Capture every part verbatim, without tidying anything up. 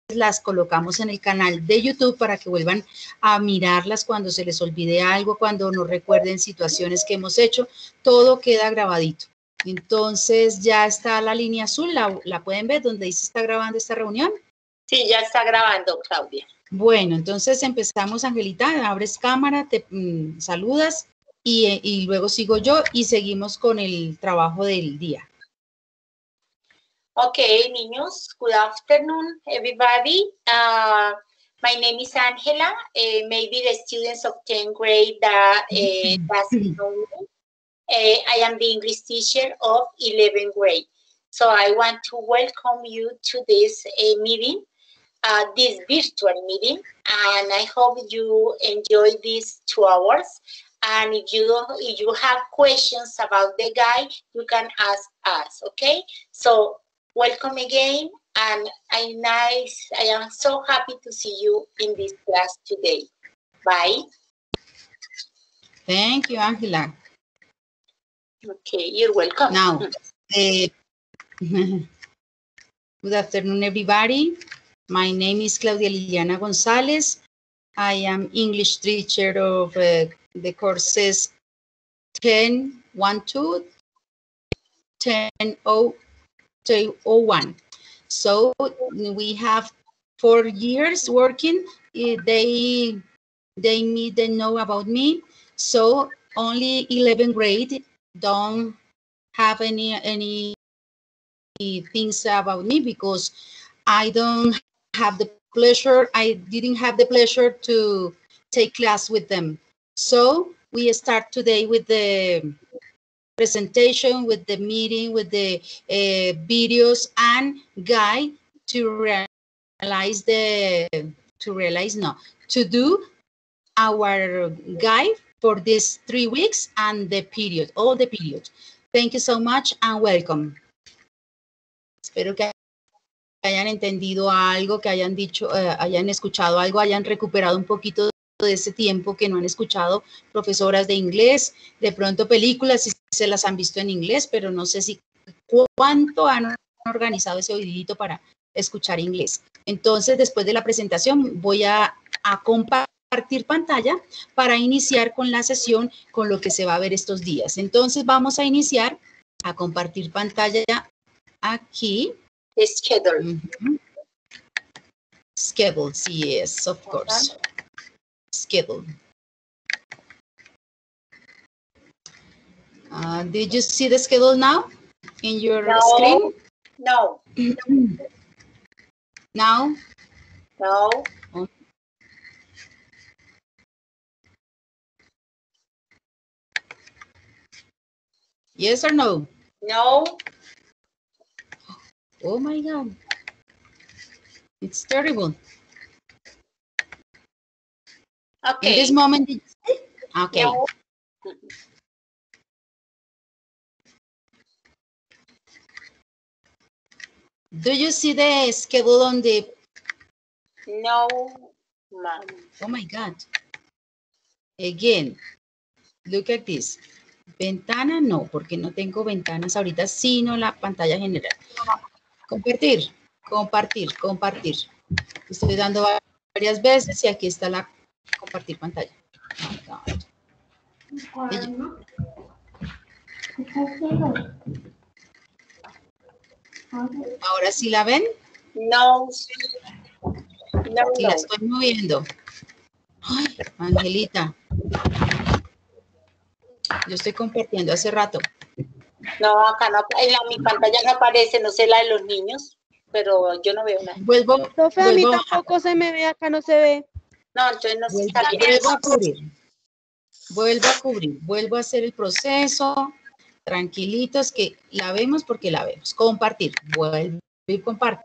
las colocamos en el canal de YouTube para que vuelvan a mirarlas cuando se les olvide algo, cuando no recuerden situaciones que hemos hecho, todo queda grabadito. Entonces ya está la línea azul, la, la pueden ver donde dice está grabando esta reunión. Sí, ya está grabando, Claudia. Bueno, entonces empezamos, Angelita, abres cámara, te mm, saludas y, y luego sigo yo y seguimos con el trabajo del día. Okay, niños, good afternoon, everybody. Uh, my name is Angela. Uh, maybe the students of tenth grade that uh, doesn't know me. Uh, I am the English teacher of eleventh grade. So I want to welcome you to this uh, meeting, uh, this virtual meeting, and I hope you enjoy these two hours. And if you, if you have questions about the guide, you can ask us, okay? So welcome again, and I nice. I am so happy to see you in this class today. Bye. Thank you, Angela. Okay, you're welcome. Now, uh, good afternoon, everybody. My name is Claudia Liliana Gonzalez. I am English teacher of uh, the courses ten one two, ten oh one. So we have four years working. They they me they know about me. So only eleventh grade don't have any any things about me because I don't have the pleasure. I didn't have the pleasure to take class with them. So we start today with the presentation, with the meeting, with the uh, videos and guide to realize the, to realize, no, to do our guide for these three weeks and the period, all the period. Thank you so much and welcome. Espero que hayan entendido algo, que hayan dicho, uh, hayan escuchado algo, hayan recuperado un poquito de ese tiempo que no han escuchado profesoras de inglés, de pronto películas, si se las han visto en inglés, pero no sé si cuánto han organizado ese oídito para escuchar inglés. Entonces, después de la presentación, voy a, a compartir pantalla para iniciar con la sesión, con lo que se va a ver estos días. Entonces, vamos a iniciar a compartir pantalla aquí. Schedule. Mm-hmm. Schedule, yes, of course. Uh-huh. Schedule. Uh, did you see the schedule now in your no. screen? No. Now? No. Oh. Yes or no? No. Oh my God. It's terrible. Okay. In this moment, did you see? Okay. No. Do you see the schedule on the... No, ma'am. Oh my God. Again, look at this. Ventana, no, porque no tengo ventanas ahorita, sino la pantalla general. Compartir, compartir, compartir. Estoy dando varias veces y aquí está la compartir pantalla. Oh ¿Ahora sí la ven? No. No, sí, no. la estoy moviendo. Ay, Angelita. Yo estoy compartiendo hace rato. No, acá no, en la, mi pantalla no aparece, no sé la de los niños, pero yo no veo nada. Vuelvo, Profe, a mí vuelvo tampoco se me ve, acá no se ve. No, entonces no se vuelvo, está viendo. Vuelvo a cubrir. Vuelvo a cubrir, vuelvo a hacer el proceso. Tranquilitos que la vemos porque la vemos. Compartir, vuelvo y comparte.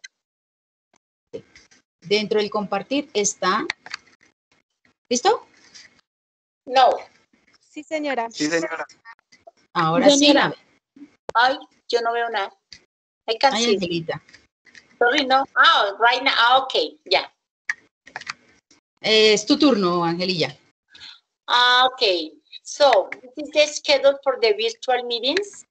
Dentro del compartir está... ¿Listo? No. Sí, señora. Sí, señora. Ahora señora. sí. Ay, yo no veo nada. I can't Ay, see. Angelita. Sorry, no. Ah, right now. Ah, okay, ya. Yeah. Eh, es tu turno, Angelilla. Ah, okay. So, this is the schedule for the virtual meetings.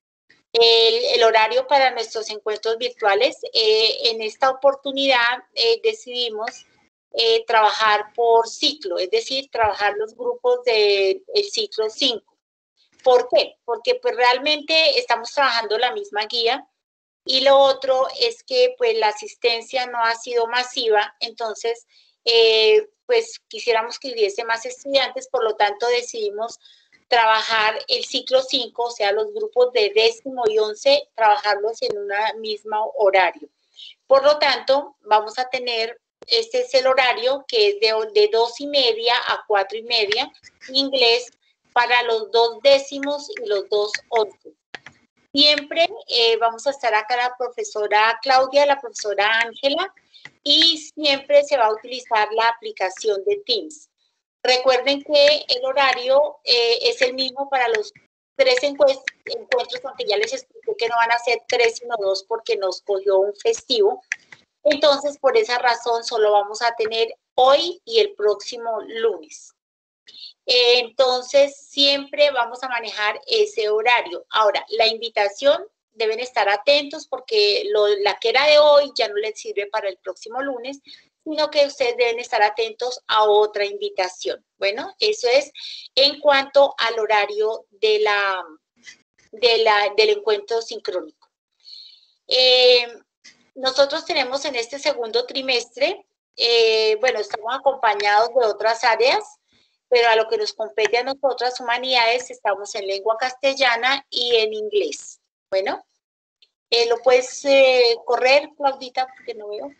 El, el horario para nuestros encuentros virtuales. Eh, en esta oportunidad eh, decidimos eh, trabajar por ciclo, es decir, trabajar los grupos del ciclo cinco. ¿Por qué? Porque pues realmente estamos trabajando la misma guía y lo otro es que pues la asistencia no ha sido masiva, entonces eh, pues quisiéramos que hubiese más estudiantes, por lo tanto decidimos trabajar el ciclo cinco, o sea, los grupos de décimo y once, trabajarlos en un mismo horario. Por lo tanto, vamos a tener, este es el horario que es de, de dos y media a cuatro y media, inglés para los dos décimos y los dos once. Siempre eh, vamos a estar acá la profesora Claudia, la profesora Ángela, y siempre se va a utilizar la aplicación de Teams. Recuerden que el horario eh, es el mismo para los tres encuentros, aunque ya les expliqué que no van a ser tres, sino dos, porque nos cogió un festivo. Entonces, por esa razón, solo vamos a tener hoy y el próximo lunes. Eh, entonces, siempre vamos a manejar ese horario. Ahora, la invitación, deben estar atentos porque lo, la que era de hoy ya no les sirve para el próximo lunes, sino que ustedes deben estar atentos a otra invitación. Bueno, eso es en cuanto al horario de la, de la, del encuentro sincrónico. Eh, nosotros tenemos en este segundo trimestre, eh, bueno, estamos acompañados de otras áreas, pero a lo que nos compete a nosotras, humanidades, estamos en lengua castellana y en inglés. Bueno, eh, ¿lo puedes eh, correr, Claudita, porque no veo?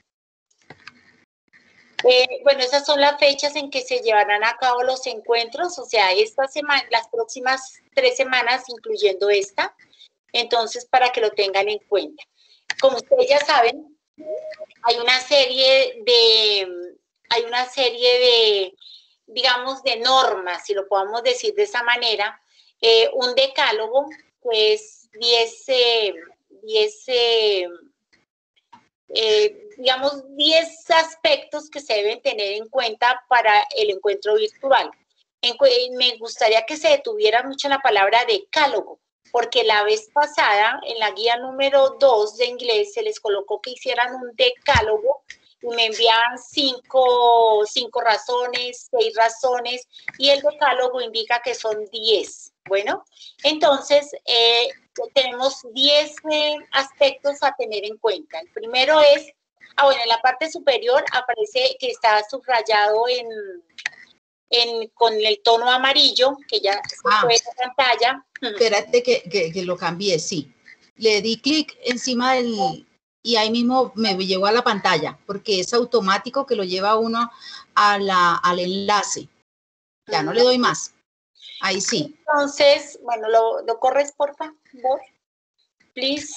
Eh, bueno, esas son las fechas en que se llevarán a cabo los encuentros, o sea, esta semana, las próximas tres semanas, incluyendo esta, entonces para que lo tengan en cuenta. Como ustedes ya saben, hay una serie de, hay una serie de, digamos, de normas, si lo podemos decir de esa manera, eh, un decálogo, pues diez, eh, diez eh, Eh, digamos, diez aspectos que se deben tener en cuenta para el encuentro virtual. En, me gustaría que se detuviera mucho en la palabra decálogo, porque la vez pasada, en la guía número dos de inglés, se les colocó que hicieran un decálogo y me envían cinco, cinco razones, seis razones, y el decálogo indica que son diez. Bueno, entonces, eh, tenemos diez eh, aspectos a tener en cuenta. El primero es, ah, bueno, en la parte superior aparece que está subrayado en, en con el tono amarillo, que ya se ah, fue en la pantalla. Espérate que, que, que lo cambié, sí. Le di clic encima del, y ahí mismo me llevó a la pantalla, porque es automático que lo lleva uno a la, al enlace. Ya no le doy más. Ahí sí. Entonces, bueno, lo, lo corres, por favor. Please.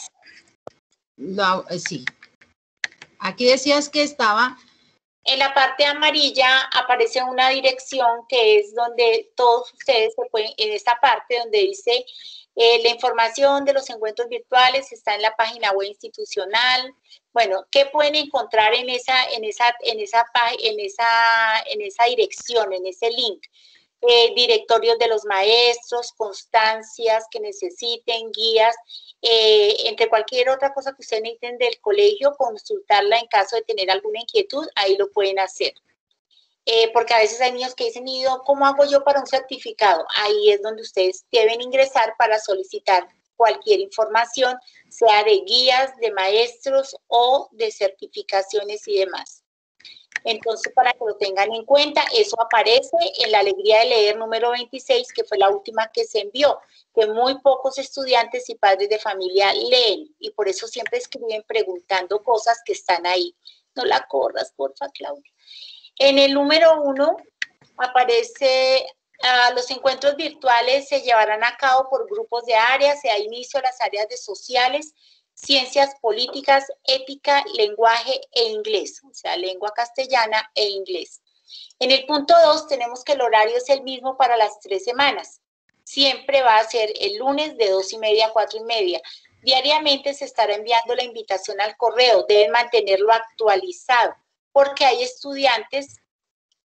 No, sí. Aquí decías que estaba. En la parte amarilla aparece una dirección que es donde todos ustedes se pueden, en esta parte donde dice eh, la información de los encuentros virtuales está en la página web institucional. Bueno, ¿qué pueden encontrar en esa, en esa, en esa, en esa, en esa dirección, en ese link? Eh, directorios de los maestros, constancias que necesiten, guías, eh, entre cualquier otra cosa que ustedes necesiten del colegio, consultarla en caso de tener alguna inquietud, ahí lo pueden hacer. Eh, porque a veces hay niños que dicen, ¿cómo hago yo para un certificado? Ahí es donde ustedes deben ingresar para solicitar cualquier información, sea de guías, de maestros o de certificaciones y demás. Entonces, para que lo tengan en cuenta, eso aparece en la alegría de leer número veintiséis, que fue la última que se envió, que muy pocos estudiantes y padres de familia leen, y por eso siempre escriben preguntando cosas que están ahí. No la corras, porfa, Claudia. En el número uno aparece, uh, los encuentros virtuales se llevarán a cabo por grupos de áreas, se da inicio a las áreas de sociales, ciencias políticas, ética, lenguaje e inglés, o sea, lengua castellana e inglés. En el punto dos tenemos que el horario es el mismo para las tres semanas. Siempre va a ser el lunes de dos y media a cuatro y media. Diariamente se estará enviando la invitación al correo. Deben mantenerlo actualizado porque hay estudiantes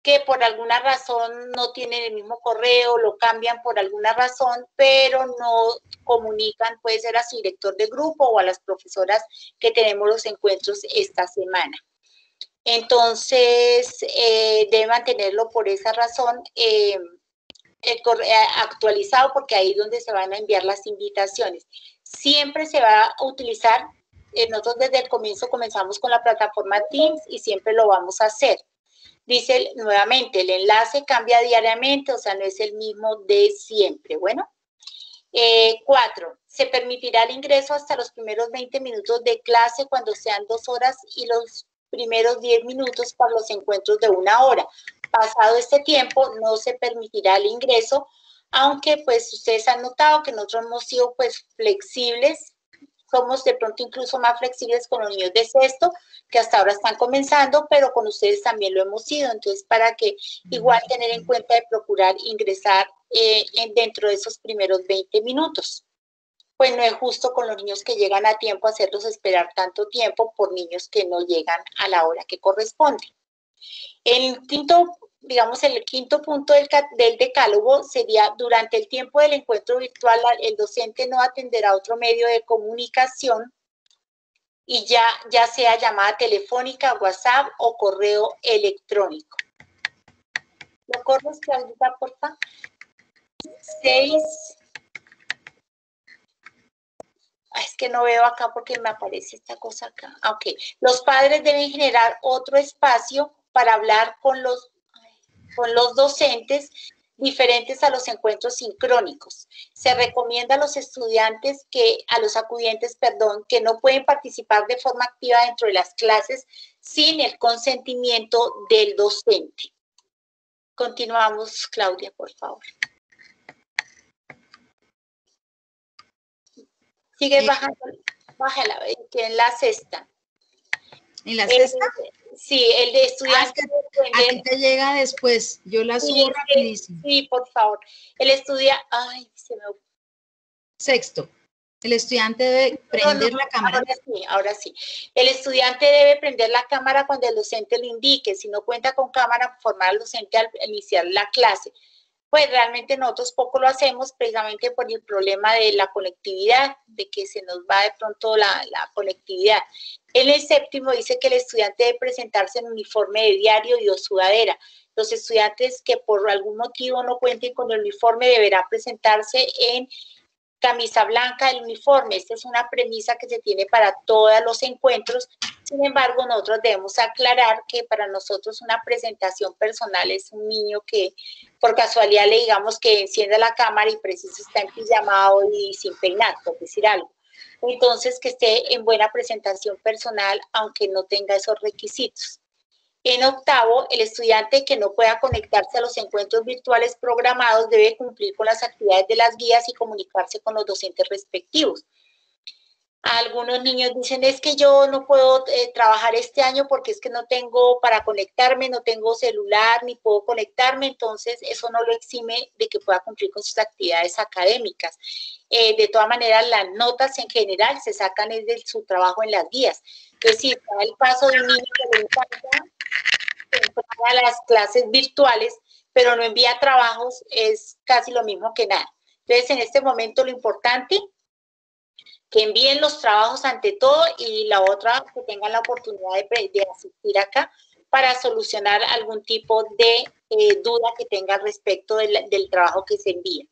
que por alguna razón no tienen el mismo correo, lo cambian por alguna razón, pero no comunican, puede ser a su director de grupo o a las profesoras que tenemos los encuentros esta semana. Entonces, eh, debe mantenerlo por esa razón eh, el correo actualizado, porque ahí es donde se van a enviar las invitaciones. Siempre se va a utilizar, eh, nosotros desde el comienzo comenzamos con la plataforma Teams y siempre lo vamos a hacer. Dice nuevamente, el enlace cambia diariamente, o sea, no es el mismo de siempre. Bueno, eh, cuatro, se permitirá el ingreso hasta los primeros veinte minutos de clase cuando sean dos horas y los primeros diez minutos para los encuentros de una hora. Pasado este tiempo, no se permitirá el ingreso, aunque pues ustedes han notado que nosotros hemos sido pues flexibles. Somos de pronto incluso más flexibles con los niños de sexto, que hasta ahora están comenzando, pero con ustedes también lo hemos sido. Entonces, para que igual tener en cuenta de procurar ingresar eh, en, dentro de esos primeros veinte minutos. Pues no es justo con los niños que llegan a tiempo hacerlos esperar tanto tiempo por niños que no llegan a la hora que corresponde. El quinto, digamos, el quinto punto del, del decálogo sería: durante el tiempo del encuentro virtual, el docente no atenderá otro medio de comunicación, y ya, ya sea llamada telefónica, WhatsApp o correo electrónico. ¿Lo corres, Claudita, por favor? Seis. Ay, es que no veo acá porque me aparece esta cosa acá. Ok. Los padres deben generar otro espacio para hablar con los, con los docentes diferentes a los encuentros sincrónicos. Se recomienda a los estudiantes que, a los acudientes, perdón, que no pueden participar de forma activa dentro de las clases sin el consentimiento del docente. Continuamos, Claudia, por favor. Sigue Eh, bajando, bájala, que en la sexta. ¿En la sexta? Eh, sí, el de estudiante. Ah, es que aquí te llega después, yo la subo sí, rapidísimo. Sí, por favor. El estudiante, ay, se me... Sexto, el estudiante debe prender no, no, la cámara. Ahora sí, ahora sí. El estudiante debe prender la cámara cuando el docente lo indique. Si no cuenta con cámara, formar al docente al iniciar la clase. Pues realmente nosotros poco lo hacemos precisamente por el problema de la conectividad, de que se nos va de pronto la, la conectividad. En el séptimo dice que el estudiante debe presentarse en uniforme de diario y o sudadera. Los estudiantes que por algún motivo no cuenten con el uniforme deberán presentarse en camisa blanca del uniforme. Esta es una premisa que se tiene para todos los encuentros. Sin embargo, nosotros debemos aclarar que para nosotros una presentación personal es un niño que por casualidad le digamos que encienda la cámara y preciso está en pijamado y sin peinar, por decir algo. Entonces, que esté en buena presentación personal, aunque no tenga esos requisitos. En octavo, el estudiante que no pueda conectarse a los encuentros virtuales programados debe cumplir con las actividades de las guías y comunicarse con los docentes respectivos. Algunos niños dicen, es que yo no puedo eh, trabajar este año porque es que no tengo para conectarme, no tengo celular, ni puedo conectarme, entonces eso no lo exime de que pueda cumplir con sus actividades académicas. Eh, de todas maneras, las notas en general se sacan desde su trabajo en las guías. Es decir, el paso de un niño que le encanta entrar a las clases virtuales, pero no envía trabajos, es casi lo mismo que nada. Entonces, en este momento lo importante, que envíen los trabajos ante todo, y la otra, que tengan la oportunidad de, de asistir acá para solucionar algún tipo de eh, duda que tengan respecto de la, del trabajo que se envía.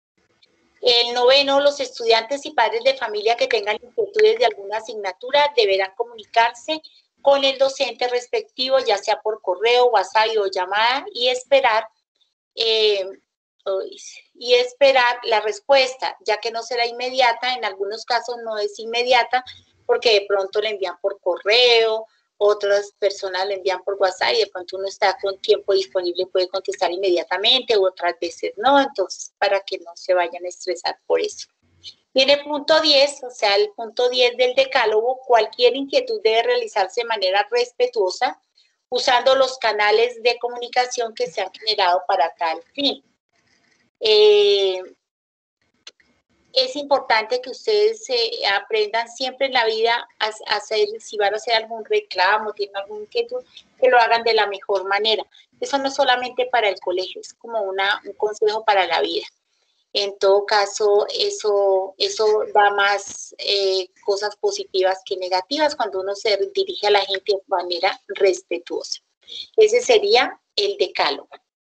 El noveno, los estudiantes y padres de familia que tengan inquietudes de alguna asignatura deberán comunicarse con el docente respectivo, ya sea por correo, WhatsApp o llamada, y esperar eh, y esperar la respuesta, ya que no será inmediata. En algunos casos no es inmediata porque de pronto le envían por correo, otras personas le envían por WhatsApp y de pronto uno está con tiempo disponible y puede contestar inmediatamente, u otras veces no. Entonces, para que no se vayan a estresar por eso. Viene el punto diez, o sea, el punto diez del decálogo: cualquier inquietud debe realizarse de manera respetuosa, usando los canales de comunicación que se han generado para tal fin. Eh, es importante que ustedes eh, aprendan siempre en la vida a, a hacer, si van a hacer algún reclamo, tienen algún inquietud, que lo hagan de la mejor manera. Eso no es solamente para el colegio, es como una, un consejo para la vida. En todo caso, eso, eso da más eh, cosas positivas que negativas cuando uno se dirige a la gente de manera respetuosa. Ese sería el decálogo.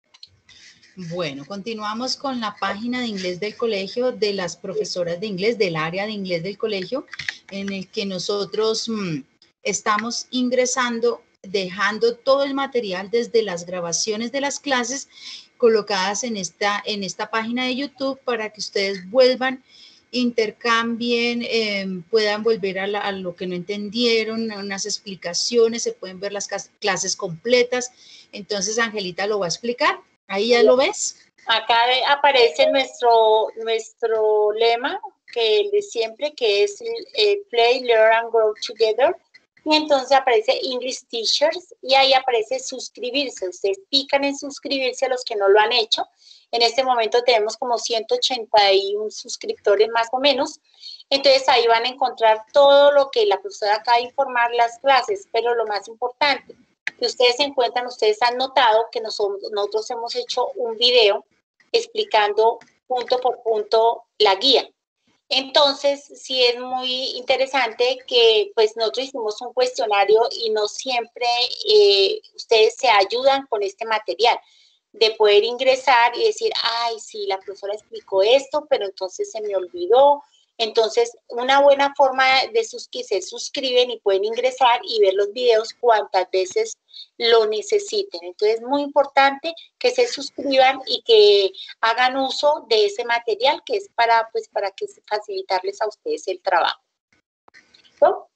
Bueno, continuamos con la página de inglés del colegio, de las profesoras de inglés, del área de inglés del colegio, en el que nosotros mmm, estamos ingresando, dejando todo el material desde las grabaciones de las clases colocadas en esta, en esta página de YouTube para que ustedes vuelvan, intercambien, eh, puedan volver a, la, a lo que no entendieron, unas explicaciones, se pueden ver las clases completas. Entonces, Angelita lo va a explicar. ¿Ahí ya lo ves? Acá aparece nuestro, nuestro lema, que el de siempre, que es eh, Play, Learn and Grow Together. Y entonces aparece English Teachers y ahí aparece suscribirse. Ustedes pican en suscribirse a los que no lo han hecho. En este momento tenemos como ciento ochenta y uno suscriptores más o menos. Entonces ahí van a encontrar todo lo que la profesora acaba de informar, las clases, pero lo más importante, que ustedes encuentran, ustedes han notado que nosotros, nosotros hemos hecho un video explicando punto por punto la guía. Entonces, sí es muy interesante que pues nosotros hicimos un cuestionario y no siempre eh, ustedes se ayudan con este material, de poder ingresar y decir, ay, sí, la profesora explicó esto, pero entonces se me olvidó. Entonces, una buena forma de sus, que se suscriben y pueden ingresar y ver los videos cuantas veces lo necesiten. Entonces, es muy importante que se suscriban y que hagan uso de ese material que es para, pues, para que facilitarles a ustedes el trabajo. ¿No?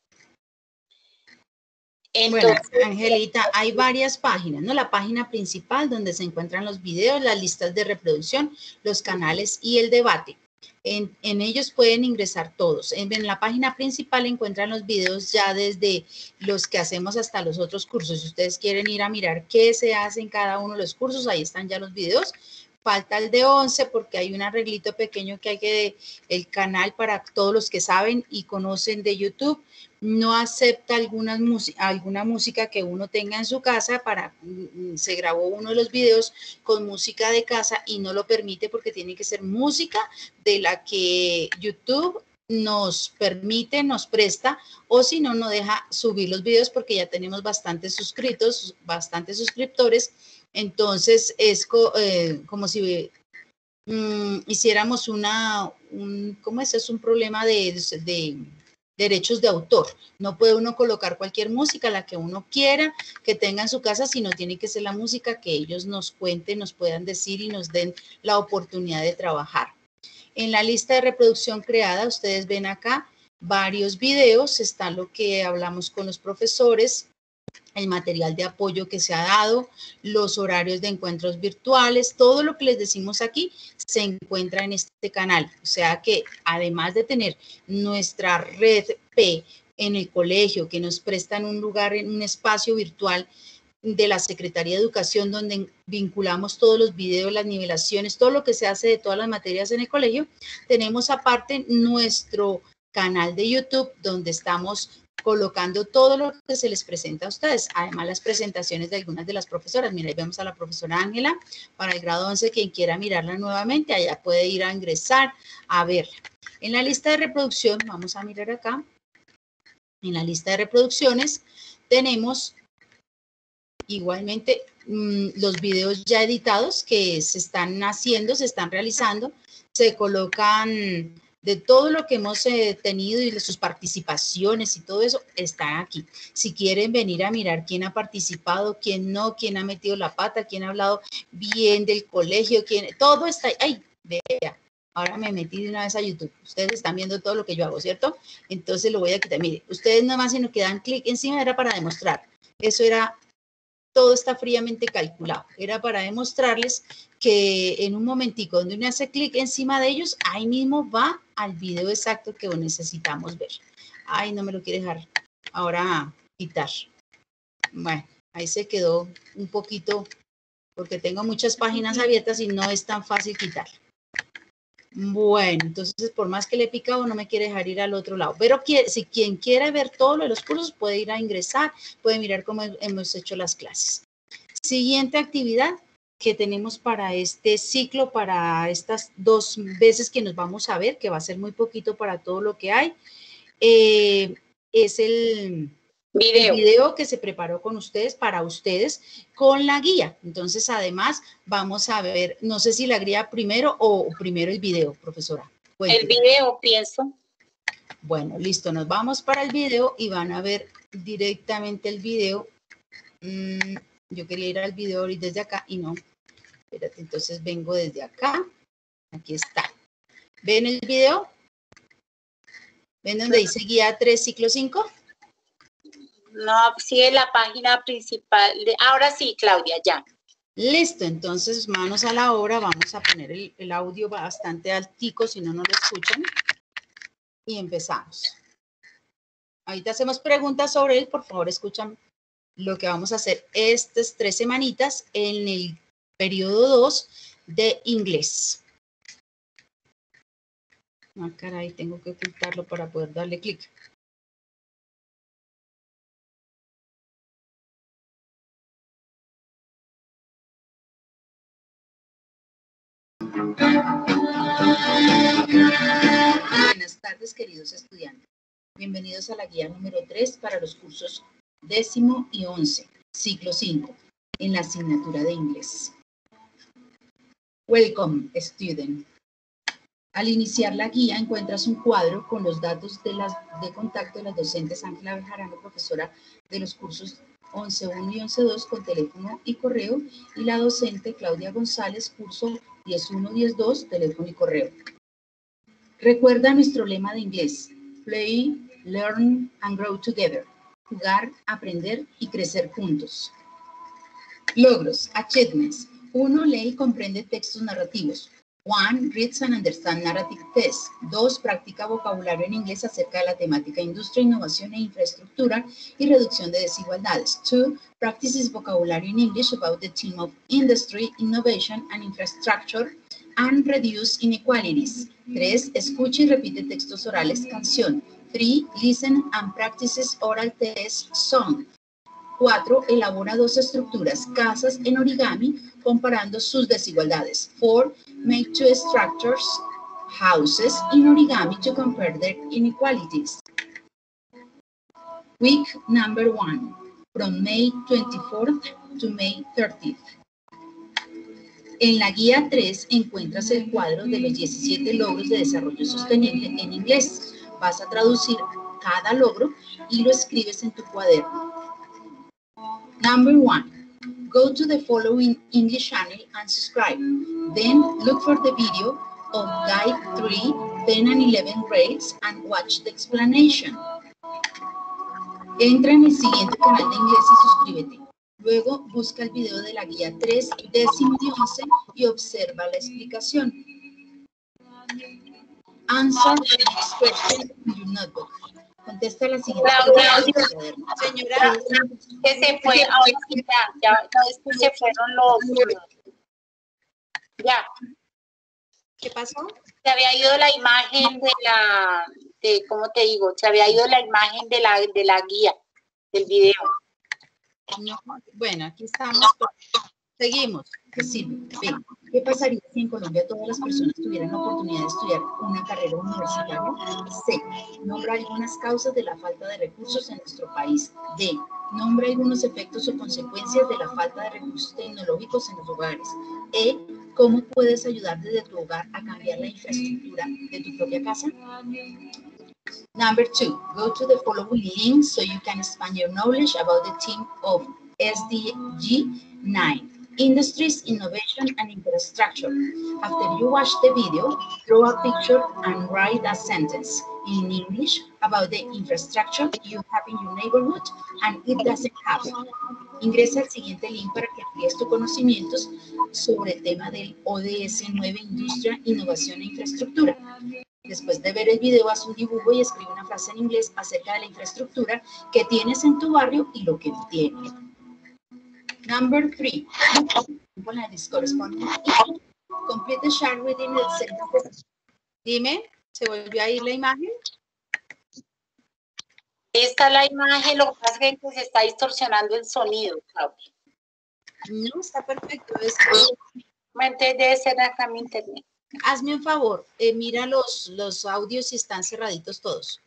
Entonces, bueno, Angelita, hay varias páginas, ¿no? La página principal donde se encuentran los videos, las listas de reproducción, los canales y el debate. En, en ellos pueden ingresar todos. En, en la página principal encuentran los videos ya desde los que hacemos hasta los otros cursos. Si ustedes quieren ir a mirar qué se hace en cada uno de los cursos, ahí están ya los videos. Falta el de once porque hay un arreglito pequeño que hay que, el canal para todos los que saben y conocen de YouTube, no acepta algunas alguna música que uno tenga en su casa, para, se grabó uno de los videos con música de casa y no lo permite porque tiene que ser música de la que YouTube nos permite, nos presta, o si no, no deja subir los videos porque ya tenemos bastantes suscritos, bastantes suscriptores. Entonces es co, eh, como si um, hiciéramos una, un, ¿cómo es? Es un problema de, de derechos de autor. No puede uno colocar cualquier música, la que uno quiera que tenga en su casa, sino tiene que ser la música que ellos nos cuenten, nos puedan decir y nos den la oportunidad de trabajar. En la lista de reproducción creada, ustedes ven acá varios videos, está lo que hablamos con los profesores, el material de apoyo que se ha dado, los horarios de encuentros virtuales, todo lo que les decimos aquí se encuentra en este canal. O sea que además de tener nuestra red P en el colegio, que nos prestan un lugar en un espacio virtual de la Secretaría de Educación, donde vinculamos todos los videos, las nivelaciones, todo lo que se hace de todas las materias en el colegio, tenemos aparte nuestro canal de YouTube, donde estamos colocando todo lo que se les presenta a ustedes, además las presentaciones de algunas de las profesoras. Mira, ahí vemos a la profesora Ángela para el grado once, quien quiera mirarla nuevamente, allá puede ir a ingresar a verla. En la lista de reproducción, vamos a mirar acá, en la lista de reproducciones tenemos igualmente mmm, los videos ya editados que se están haciendo, se están realizando, se colocan de todo lo que hemos eh, tenido y de sus participaciones y todo eso está aquí. Si quieren venir a mirar quién ha participado, quién no, quién ha metido la pata, quién ha hablado bien del colegio, quién, todo está ahí. ¡Ay! Vea, ahora me metí de una vez a YouTube. Ustedes están viendo todo lo que yo hago, ¿cierto? Entonces lo voy a quitar. Mire, ustedes nada más sino que dan clic encima, era para demostrar. Eso era, todo está fríamente calculado. Era para demostrarles que en un momentico donde uno hace clic encima de ellos, ahí mismo va al video exacto que necesitamos ver. Ay, no me lo quiere dejar ahora quitar. Bueno, ahí se quedó un poquito, porque tengo muchas páginas abiertas y no es tan fácil quitar. Bueno, entonces por más que le he picado no me quiere dejar ir al otro lado. Pero quiere, si quien quiere ver todo lo de los cursos puede ir a ingresar, puede mirar cómo hemos hecho las clases. Siguiente actividad que tenemos para este ciclo, para estas dos veces que nos vamos a ver, que va a ser muy poquito para todo lo que hay, eh, es el... Video. El video que se preparó con ustedes, para ustedes, con la guía. Entonces, además, vamos a ver, no sé si la guía primero o primero el video, profesora. Cuénteme. El video, pienso. Bueno, listo, nos vamos para el video y van a ver directamente el video. Mm, yo quería ir al video desde acá y no. Espérate, entonces vengo desde acá. Aquí está. ¿Ven el video? ¿Ven donde dice guía tres, ciclo cinco? No, sigue la página principal. De, ahora sí, Claudia, ya. Listo, entonces manos a la obra. Vamos a poner el, el audio bastante altico, si no, no lo escuchan. Y empezamos. Ahorita hacemos preguntas sobre él. Por favor, escuchan lo que vamos a hacer estas tres semanitas en el periodo dos de inglés. Ah, caray, tengo que ocultarlo para poder darle clic. Buenas tardes, queridos estudiantes. Bienvenidos a la guía número tres para los cursos décimo y once, ciclo cinco, en la asignatura de inglés. Welcome, student. Al iniciar la guía encuentras un cuadro con los datos de, las, de contacto de las docentes Ángela Bejarano, profesora de los cursos once uno y once dos con teléfono y correo, y la docente Claudia González, curso diez uno, diez dos, teléfono y correo. Recuerda nuestro lema de inglés: Play, Learn and Grow Together. Jugar, aprender y crecer juntos. Logros, achievements. uno. Lee y comprende textos narrativos. uno. Reads and understand narrative text. dos. Practica vocabulario en inglés acerca de la temática industria, innovación e infraestructura y reducción de desigualdades. dos. Practices vocabulary in English about the theme of industry, innovation and infrastructure and reduce inequalities. tres. Escucha y repite textos orales, canción. tres. Listen and practices oral test song. cuatro. Elabora dos estructuras, casas en origami, comparando sus desigualdades. cuatro. Make two structures, houses in origami to compare their inequalities. Week number one, from May twenty-fourth to May thirtieth. En la guía tres encuentras el cuadro de los diecisiete logros de desarrollo sostenible en inglés. Vas a traducir cada logro y lo escribes en tu cuaderno. Number one, go to the following English channel and subscribe. Then look for the video of Guide three, ten and eleven grades and watch the explanation. Entra en el siguiente canal de inglés y suscríbete. Luego busca el video de la guía tres, décimo y once y observa la explicación. Answer the next question in your notebook. Contesta la siguiente pregunta. Señora, que se fue, ahora sí ya, ya, no, es que se fueron los, ya. ¿Qué pasó? Se había ido la imagen de la, de, ¿cómo te digo? Se había ido la imagen de la, de la guía, del video. No, bueno, aquí estamos. Seguimos. ¿Qué sirve? Bien. ¿Qué pasaría si en Colombia todas las personas tuvieran la oportunidad de estudiar una carrera universitaria? C. Nombra algunas causas de la falta de recursos en nuestro país. D. Nombra algunos efectos o consecuencias de la falta de recursos tecnológicos en los hogares. E. ¿Cómo puedes ayudar desde tu hogar a cambiar la infraestructura de tu propia casa? Number two, go to the following links so you can expand your knowledge about the theme of S D G nine, Industries, Innovation and Infrastructure. After you watch the video, draw a picture and write a sentence in English about the infrastructure you have in your neighborhood and it doesn't have. Ingresa al siguiente link para que amplíes tus conocimientos sobre el tema del O D S nueve, Industria, Innovación e Infraestructura. Después de ver el video, haz un dibujo y escribe una frase en inglés acerca de la infraestructura que tienes en tu barrio y lo que no tienes. Number three, complete the short reading sentences Dime, ¿se volvió a ir la imagen? Ahí está la imagen, lo que pasa es que se está distorsionando el sonido, Claudia. No, está perfecto. Es que, Entonces debe ser acá mi internet. hazme un favor, eh, mira los, los audios si están cerraditos todos.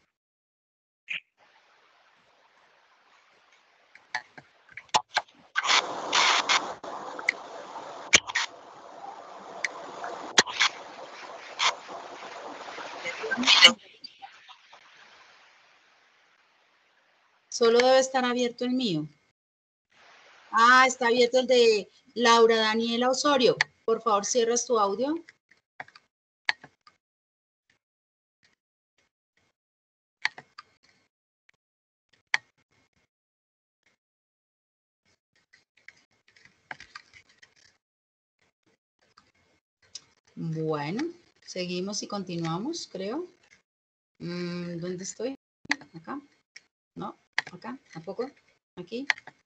Solo debe estar abierto el mío. Ah, está abierto el de Laura Daniela Osorio. Por favor, cierras tu audio. Bueno, seguimos y continuamos, creo. Mm, ¿dónde estoy? ¿Acá? No, acá, tampoco. Aquí.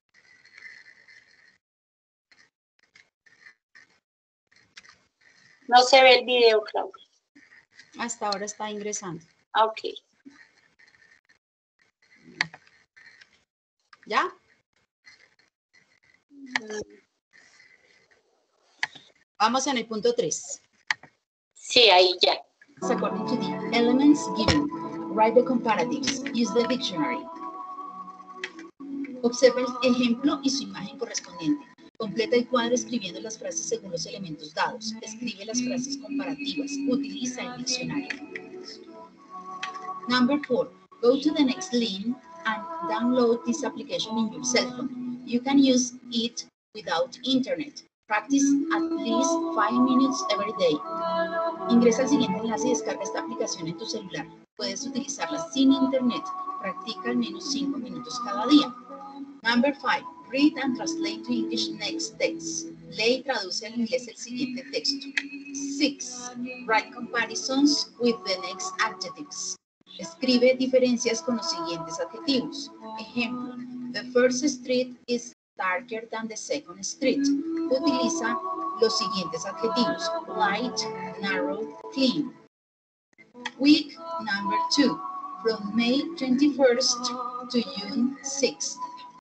No se ve el video, Claudia. Hasta ahora está ingresando. Ah, ok. ¿Ya? Vamos en el punto tres. Sí, ahí ya. According to the elements given, write the comparatives. Use the dictionary. Observa el ejemplo y su imagen correspondiente. Completa el cuadro escribiendo las frases según los elementos dados. Escribe las frases comparativas. Utiliza el diccionario. Number four. Go to the next link and download this application in your cell phone. You can use it without internet. Practice at least five minutes every day. Ingresa al siguiente enlace y descarga esta aplicación en tu celular. Puedes utilizarla sin internet. Practica al menos cinco minutos cada día. Number five. Read and translate to English next text. Lee y traduce al inglés el siguiente texto. Six. Write comparisons with the next adjectives. Escribe diferencias con los siguientes adjetivos. Ejemplo, the first street is darker than the second street. Utiliza los siguientes adjetivos. Light, narrow, clean. Week number two, from May twenty-first to June sixth.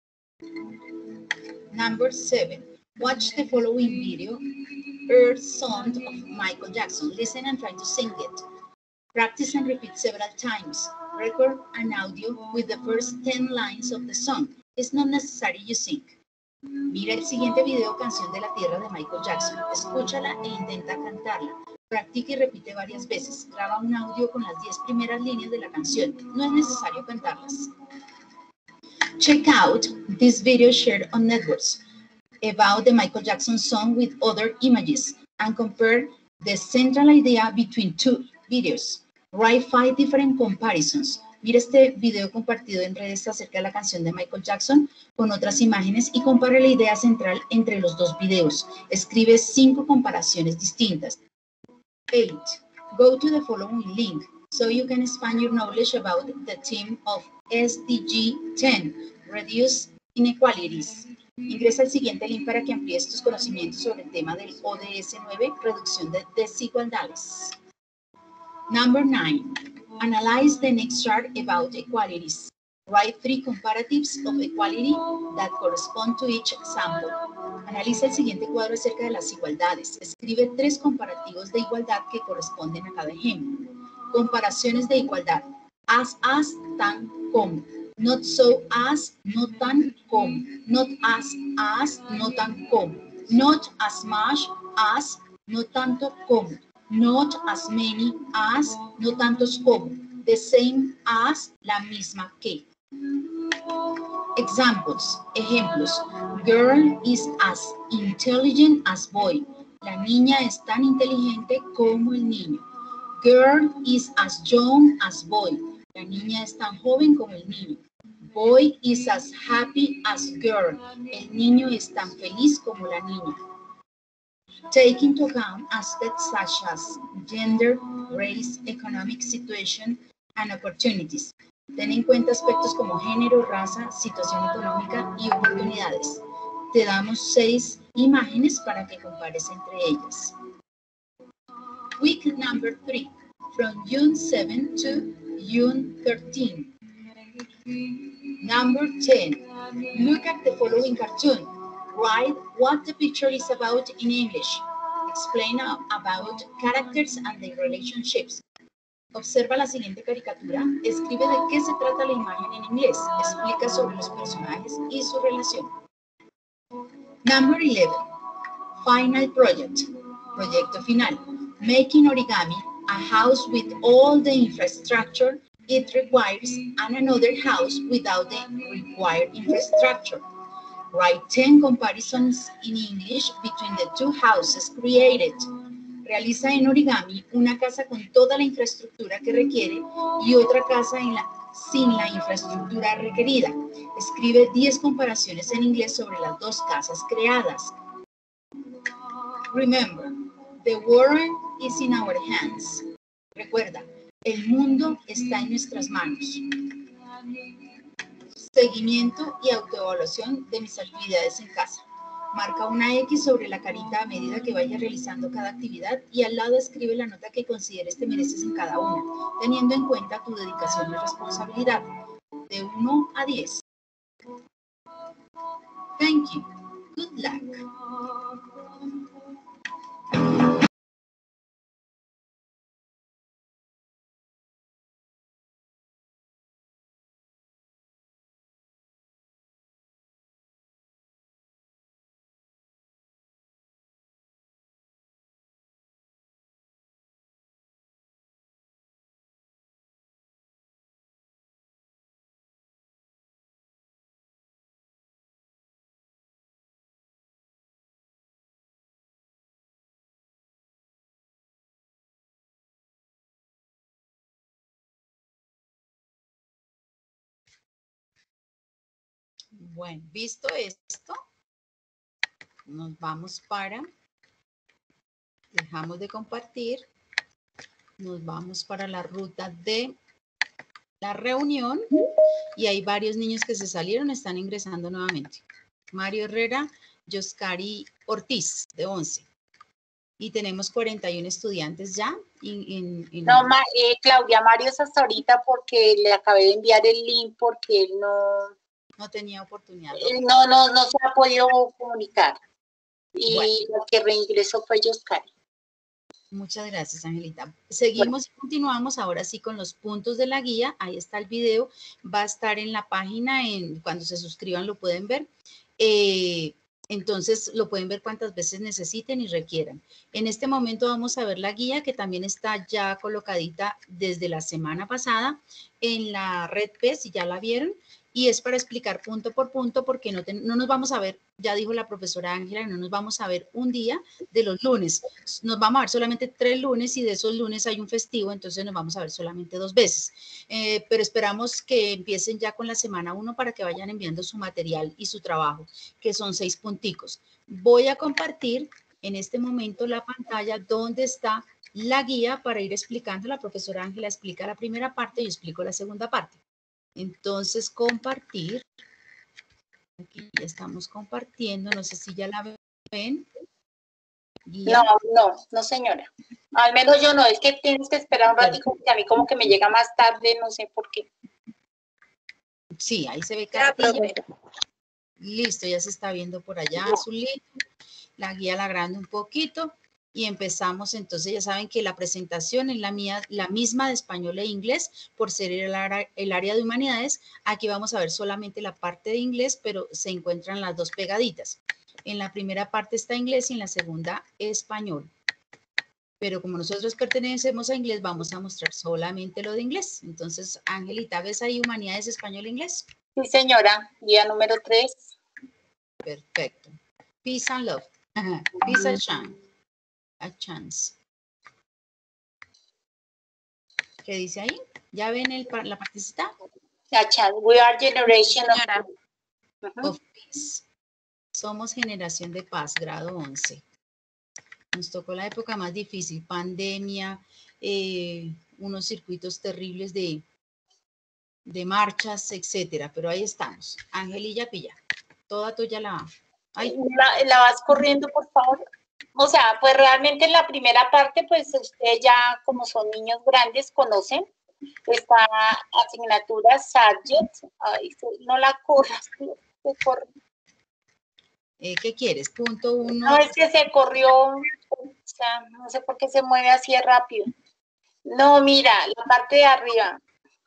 Number seven, watch the following video, Earth Song of Michael Jackson. Listen and try to sing it. Practice and repeat several times. Record an audio with the first ten lines of the song. It's not necessary you sing. Mira el siguiente video, Canción de la Tierra de Michael Jackson. Escúchala e intenta cantarla. Practica y repite varias veces. Graba un audio con las diez primeras líneas de la canción. No es necesario cantarlas. Check out this video shared on networks about the Michael Jackson song with other images and compare the central idea between two videos. Write five different comparisons. Mira este video compartido en redes acerca de la canción de Michael Jackson con otras imágenes y compara la idea central entre los dos videos. Escribe cinco comparaciones distintas. eight. Go to the following link so you can expand your knowledge about the theme of S D G ten, Reduce Inequalities. Ingresa al siguiente link para que amplíes tus conocimientos sobre el tema del O D S nueve, Reducción de Desigualdades. Number nine. Analyze the next chart about equalities. Write three comparatives of equality that correspond to each sample. Analiza el siguiente cuadro acerca de las igualdades. Escribe tres comparativos de igualdad que corresponden a cada ejemplo. Comparaciones de igualdad. As, as, tan, como. Not so as, no tan, como. Not as, as, no tan, como. Not as much as, no tanto, como. Not as many as, no tantos como. The same as, la misma que. Examples, ejemplos. Girl is as intelligent as boy. La niña es tan inteligente como el niño. Girl is as young as boy. La niña es tan joven como el niño. Boy is as happy as girl. El niño es tan feliz como la niña. Take into account aspects such as gender, race, economic situation, and opportunities. Ten en cuenta aspectos como género, raza, situación económica y oportunidades. Te damos seis imágenes para que compares entre ellas. Week number three. from June seventh to June thirteenth. Number ten, look at the following cartoon. Write what the picture is about in English. Explain about characters and their relationships. Observa la siguiente caricatura. Escribe de qué se trata la imagen en inglés. Explica sobre los personajes y su relación. Number eleven, final project. Proyecto final. Making origami, a house with all the infrastructure it requires and another house without the required infrastructure. Write ten comparisons in English between the two houses created. Realiza en origami una casa con toda la infraestructura que requiere y otra casa en la, sin la infraestructura requerida. Escribe diez comparaciones en inglés sobre las dos casas creadas. Remember, the world is in our hands. Recuerda, el mundo está en nuestras manos. Seguimiento y autoevaluación de mis actividades en casa. Marca una X sobre la carita a medida que vaya realizando cada actividad y al lado escribe la nota que consideres te mereces en cada una, teniendo en cuenta tu dedicación y responsabilidad. De uno a diez. Thank you. Good luck. Bueno, visto esto, nos vamos para, dejamos de compartir, nos vamos para la ruta de la reunión y hay varios niños que se salieron, están ingresando nuevamente. Mario Herrera, Yoscari Ortiz, de once. Y tenemos cuarenta y uno estudiantes ya. In, in, in... No, ma, eh, Claudia, Mario es hasta ahorita porque le acabé de enviar el link porque él no... No tenía oportunidad. Él no, no, no se ha podido comunicar. Y bueno. lo que reingresó fue Yoscari. Muchas gracias, Angelita. Seguimos y bueno. Continuamos ahora sí con los puntos de la guía. Ahí está el video. Va a estar en la página. En, cuando se suscriban lo pueden ver. Eh, entonces lo pueden ver cuantas veces necesiten y requieran. En este momento vamos a ver la guía que también está ya colocadita desde la semana pasada en la red P E S, si ya la vieron. Y es para explicar punto por punto porque no, ten, no nos vamos a ver, ya dijo la profesora Ángela, no nos vamos a ver un día de los lunes. Nos vamos a ver solamente tres lunes y de esos lunes hay un festivo, entonces nos vamos a ver solamente dos veces. Eh, pero esperamos que empiecen ya con la semana uno para que vayan enviando su material y su trabajo, que son seis punticos. Voy a compartir en este momento la pantalla donde está la guía para ir explicando. La profesora Ángela explica la primera parte y yo explico la segunda parte. Entonces, compartir. Aquí ya estamos compartiendo. No sé si ya la ven. Guía. No, no, no, señora. Al menos yo no. Es que tienes que esperar un ratito porque a mí como que me llega más tarde, no sé por qué. Sí, ahí se ve Castilla. Listo, ya se está viendo por allá azulito. La guía la agrando un poquito. Y empezamos, entonces ya saben que la presentación es la, mía, la misma de español e inglés, por ser el, el área de humanidades. Aquí vamos a ver solamente la parte de inglés, pero se encuentran las dos pegaditas. En la primera parte está inglés y en la segunda español. Pero como nosotros pertenecemos a inglés, vamos a mostrar solamente lo de inglés. Entonces, Angelita, ¿ves ahí humanidades, español e inglés? Sí, señora. Guía número tres. Perfecto. Peace and love. Peace and shine. A chance. ¿Qué dice ahí? ¿Ya ven el, la partecita? A chance. We are generation of, uh-huh. of peace. Somos generación de paz, grado once. Nos tocó la época más difícil, pandemia, eh, unos circuitos terribles de, de marchas, etcétera. Pero ahí estamos. Angelilla Pilla, toda tuya la... Ay. La, la vas corriendo, por favor. O sea, pues realmente en la primera parte, pues ustedes ya como son niños grandes conocen esta asignatura subject. Ay, no la corras, se corre. Eh, ¿Qué quieres? Punto uno. No, es que se corrió, o sea, no sé por qué se mueve así de rápido. No, mira, la parte de arriba.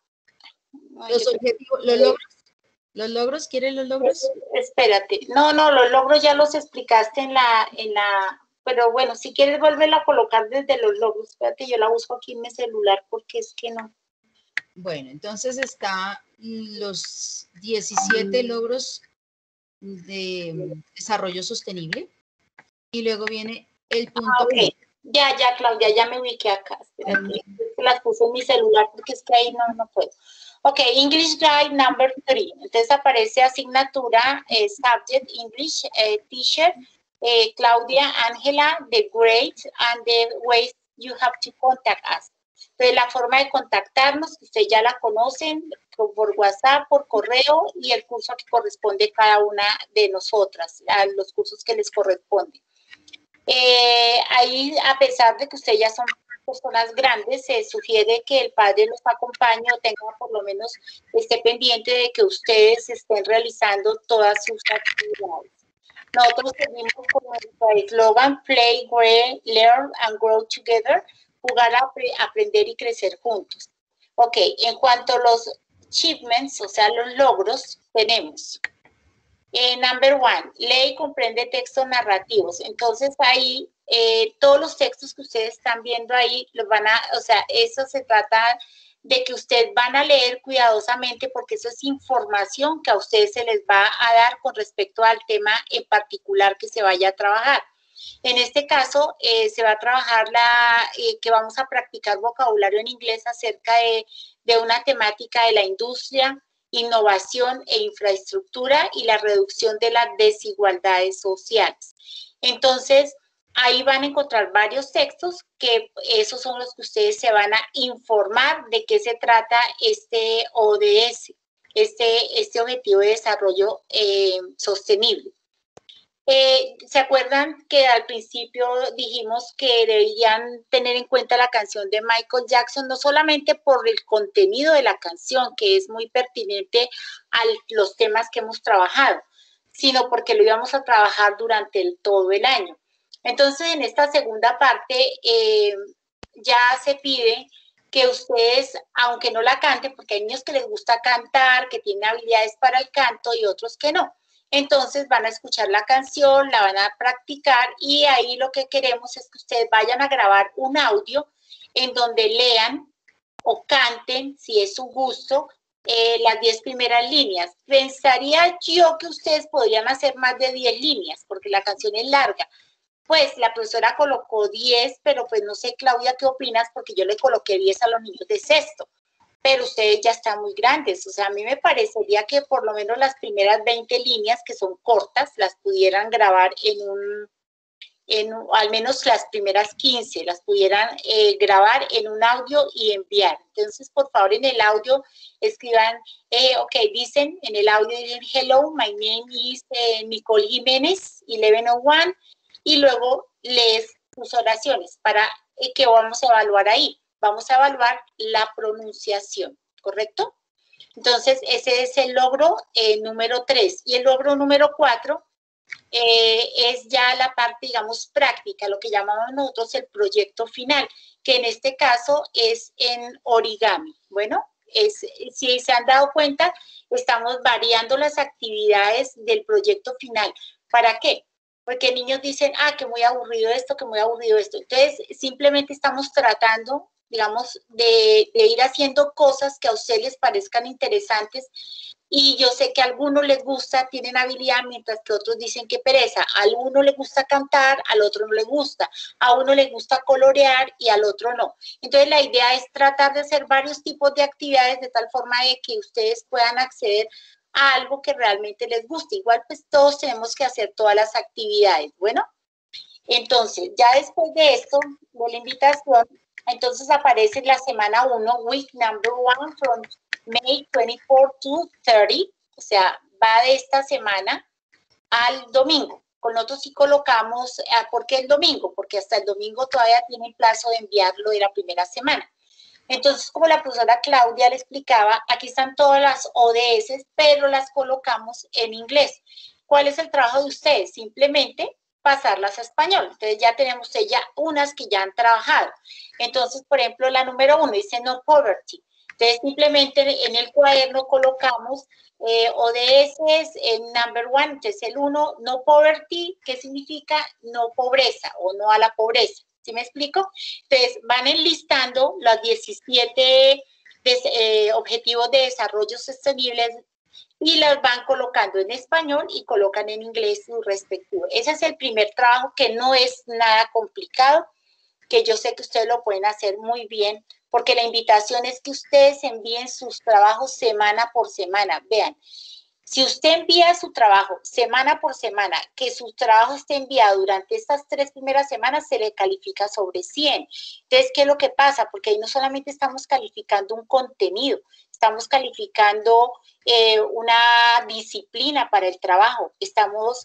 Ay, Los yo objetivos, creo- los logros. ¿Los logros? ¿Quieres los logros? Espérate. No, no, los logros ya los explicaste en la, en la, pero bueno, si quieres volverla a colocar desde los logros. Espérate, yo la busco aquí en mi celular porque es que no. Bueno, entonces está los diecisiete logros de desarrollo sostenible y luego viene el punto Ah, ok. uno. Ya, ya, Claudia, ya me ubiqué acá. Espérate, es que las puse en mi celular porque es que ahí no, no puedo. Ok, English Guide number three. Entonces aparece asignatura, eh, subject, English, eh, teacher, eh, Claudia, Ángela, the grades and the ways you have to contact us. Entonces la forma de contactarnos, que ustedes ya la conocen, por WhatsApp, por correo y el curso que corresponde cada una de nosotras, a los cursos que les corresponden. Eh, ahí, a pesar de que ustedes ya son personas grandes, se sugiere que el padre los acompañe o tenga por lo menos, esté pendiente de que ustedes estén realizando todas sus actividades. Nosotros seguimos con nuestro eslogan Play, Grow, Learn and Grow Together, jugar, a aprender y crecer juntos. Ok, en cuanto a los achievements, o sea, los logros, tenemos Eh, number one, lee y comprende textos narrativos. Entonces ahí eh, todos los textos que ustedes están viendo ahí los van a, o sea, eso se trata de que ustedes van a leer cuidadosamente porque eso es información que a ustedes se les va a dar con respecto al tema en particular que se vaya a trabajar. En este caso, eh, se va a trabajar la, eh, que vamos a practicar vocabulario en inglés acerca de, de una temática de la industria, innovación e infraestructura y la reducción de las desigualdades sociales. Entonces, ahí van a encontrar varios textos que esos son los que ustedes se van a informar de qué se trata este O D S, este, este Objetivo de Desarrollo eh, Sostenible. Eh, ¿Se acuerdan que al principio dijimos que deberían tener en cuenta la canción de Michael Jackson, no solamente por el contenido de la canción, que es muy pertinente a los temas que hemos trabajado, sino porque lo íbamos a trabajar durante el, todo el año? Entonces, en esta segunda parte, eh, ya se pide que ustedes, aunque no la canten, porque hay niños que les gusta cantar, que tienen habilidades para el canto y otros que no. Entonces van a escuchar la canción, la van a practicar y ahí lo que queremos es que ustedes vayan a grabar un audio en donde lean o canten, si es su gusto, eh, las diez primeras líneas. Pensaría yo que ustedes podrían hacer más de diez líneas porque la canción es larga. Pues la profesora colocó diez, pero pues no sé, Claudia, ¿qué opinas? Porque yo le coloqué diez a los niños de sexto. Pero ustedes ya están muy grandes, o sea, a mí me parecería que por lo menos las primeras veinte líneas que son cortas, las pudieran grabar en un, en un, al menos las primeras quince, las pudieran eh, grabar en un audio y enviar. Entonces, por favor, en el audio escriban, eh, ok, dicen, en el audio dicen, hello, my name is eh, Nicole Jiménez, eleven oh one, y luego lees tus oraciones para eh, que vamos a evaluar ahí. Vamos a evaluar la pronunciación, ¿correcto? Entonces, ese es el logro eh, número tres. Y el logro número cuatro eh, es ya la parte, digamos, práctica, lo que llamamos nosotros el proyecto final, que en este caso es en origami. Bueno, es, si se han dado cuenta, estamos variando las actividades del proyecto final. ¿Para qué? Porque niños dicen, ah, que muy aburrido esto, que muy aburrido esto. Entonces, simplemente estamos tratando, digamos, de, de ir haciendo cosas que a ustedes les parezcan interesantes. Y yo sé que a algunos les gusta, tienen habilidad, mientras que otros dicen que pereza. A uno le gusta cantar, al otro no le gusta. A uno le gusta colorear y al otro no. Entonces, la idea es tratar de hacer varios tipos de actividades de tal forma de que ustedes puedan acceder a algo que realmente les guste. Igual, pues, todos tenemos que hacer todas las actividades. Bueno, entonces, ya después de esto, de la invitación, entonces aparece la semana uno, week number one, from May twenty-fourth to thirty, o sea, va de esta semana al domingo. Con nosotros sí colocamos, ¿por qué el domingo? Porque hasta el domingo todavía tienen plazo de enviarlo de la primera semana. Entonces, como la profesora Claudia le explicaba, aquí están todas las O D S, pero las colocamos en inglés. ¿Cuál es el trabajo de ustedes? Simplemente pasarlas a español. Entonces, ya tenemos ya unas que ya han trabajado. Entonces, por ejemplo, la número uno dice no poverty. Entonces, simplemente en el cuaderno colocamos eh, O D S en number one. Entonces, el uno, no poverty, ¿qué significa? No pobreza o no a la pobreza. ¿Sí me explico? Entonces, van enlistando los diecisiete des, eh, objetivos de desarrollo sostenible y los van colocando en español y colocan en inglés su respectivo. Ese es el primer trabajo, que no es nada complicado, que yo sé que ustedes lo pueden hacer muy bien, porque la invitación es que ustedes envíen sus trabajos semana por semana. Vean, si usted envía su trabajo semana por semana, que su trabajo esté enviado durante estas tres primeras semanas, se le califica sobre cien. Entonces, ¿qué es lo que pasa? Porque ahí no solamente estamos calificando un contenido, estamos calificando eh, una disciplina para el trabajo, estamos,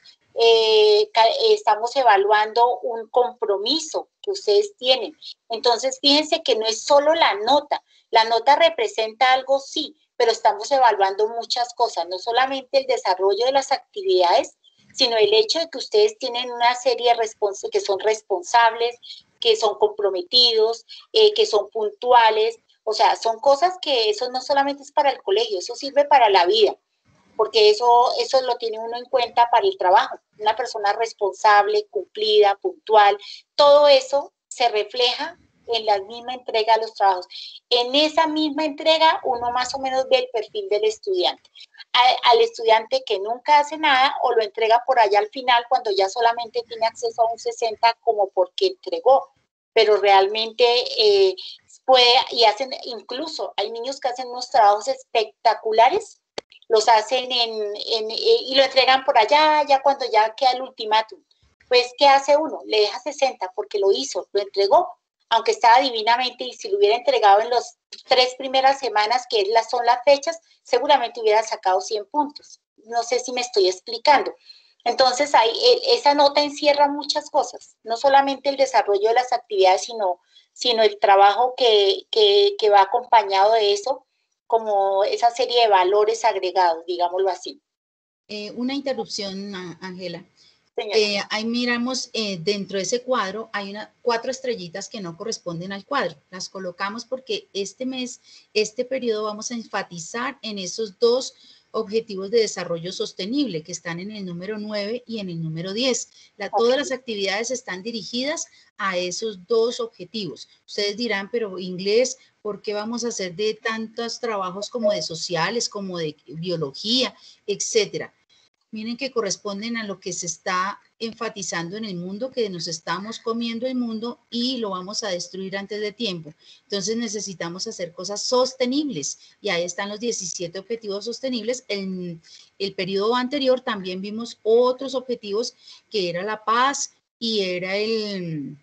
eh, estamos evaluando un compromiso que ustedes tienen. Entonces, fíjense que no es solo la nota, la nota representa algo, sí, pero estamos evaluando muchas cosas, no solamente el desarrollo de las actividades, sino el hecho de que ustedes tienen una serie de responsables, que son responsables, que son comprometidos, eh, que son puntuales. O sea, son cosas que eso no solamente es para el colegio, eso sirve para la vida, porque eso, eso lo tiene uno en cuenta para el trabajo. Una persona responsable, cumplida, puntual, todo eso se refleja en la misma entrega de los trabajos. En esa misma entrega uno más o menos ve el perfil del estudiante. Al, al estudiante que nunca hace nada o lo entrega por allá al final cuando ya solamente tiene acceso a un sesenta como porque entregó, pero realmente eh, puede, y hacen, incluso hay niños que hacen unos trabajos espectaculares, los hacen en, en, y lo entregan por allá, ya cuando ya queda el ultimátum. Pues, ¿qué hace uno? Le deja sesenta porque lo hizo, lo entregó, aunque estaba divinamente, y si lo hubiera entregado en las tres primeras semanas, que son las fechas, seguramente hubiera sacado cien puntos. No sé si me estoy explicando. Entonces, ahí, esa nota encierra muchas cosas, no solamente el desarrollo de las actividades, sino, sino el trabajo que, que, que va acompañado de eso, como esa serie de valores agregados, digámoslo así. Eh, una interrupción, Ángela. Eh, ahí miramos eh, dentro de ese cuadro hay una, cuatro estrellitas que no corresponden al cuadro. Las colocamos porque este mes, este periodo vamos a enfatizar en esos dos objetivos de desarrollo sostenible que están en el número nueve y en el número diez. La, okay. Todas las actividades están dirigidas a esos dos objetivos. Ustedes dirán, pero inglés, ¿por qué vamos a hacer de tantos trabajos como de sociales, como de biología, etcétera? Miren que corresponden a lo que se está enfatizando en el mundo, que nos estamos comiendo el mundo y lo vamos a destruir antes de tiempo. Entonces necesitamos hacer cosas sostenibles y ahí están los diecisiete objetivos sostenibles. En el periodo anterior también vimos otros objetivos que era la paz y era el...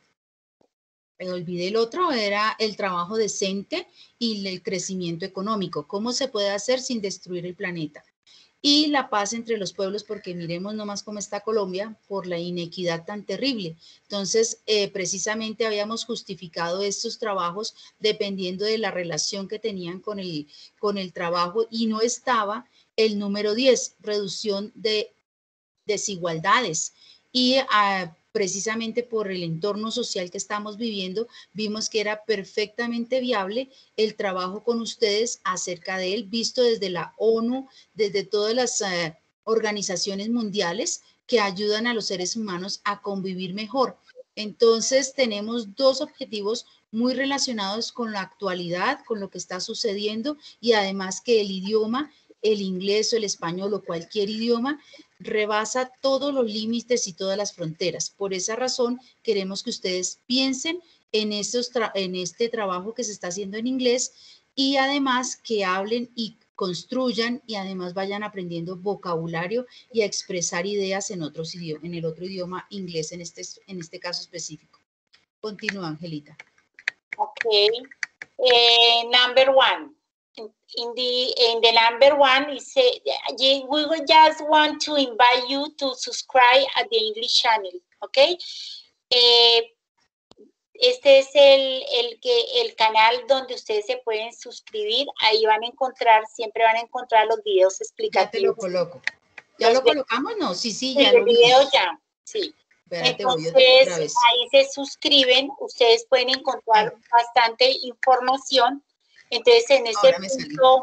me olvidé el otro, era el trabajo decente y el crecimiento económico. ¿Cómo se puede hacer sin destruir el planeta? Y la paz entre los pueblos, porque miremos nomás cómo está Colombia por la inequidad tan terrible. Entonces, eh, precisamente habíamos justificado estos trabajos dependiendo de la relación que tenían con el, con el trabajo y no estaba el número diez, reducción de desigualdades. Y uh, precisamente por el entorno social que estamos viviendo, vimos que era perfectamente viable el trabajo con ustedes acerca de él, visto desde la ONU, desde todas las uh, organizaciones mundiales que ayudan a los seres humanos a convivir mejor. Entonces, tenemos dos objetivos muy relacionados con la actualidad, con lo que está sucediendo y además que el idioma, el inglés o el español o cualquier idioma, rebasa todos los límites y todas las fronteras. Por esa razón, queremos que ustedes piensen en, estos en este trabajo que se está haciendo en inglés y además que hablen y construyan y además vayan aprendiendo vocabulario y a expresar ideas en, otros idiomas, en el otro idioma inglés, en este, en este caso específico. Continúa, Angelita. Ok. Eh, number one. in the in the number one, it say, we would just want to invite you to subscribe at the English channel, okay? Eh, este es el, el, que, el canal donde ustedes se pueden suscribir. Ahí van a encontrar, siempre van a encontrar los videos explicativos. Ya te lo coloco. ¿Ya los lo colocamos? No, sí, sí, sí, ya el lo vi. video ya, sí. Espérate, voy Entonces, otra vez. ahí se suscriben, ustedes pueden encontrar Ay. bastante información. Entonces, en ese Ahora me punto,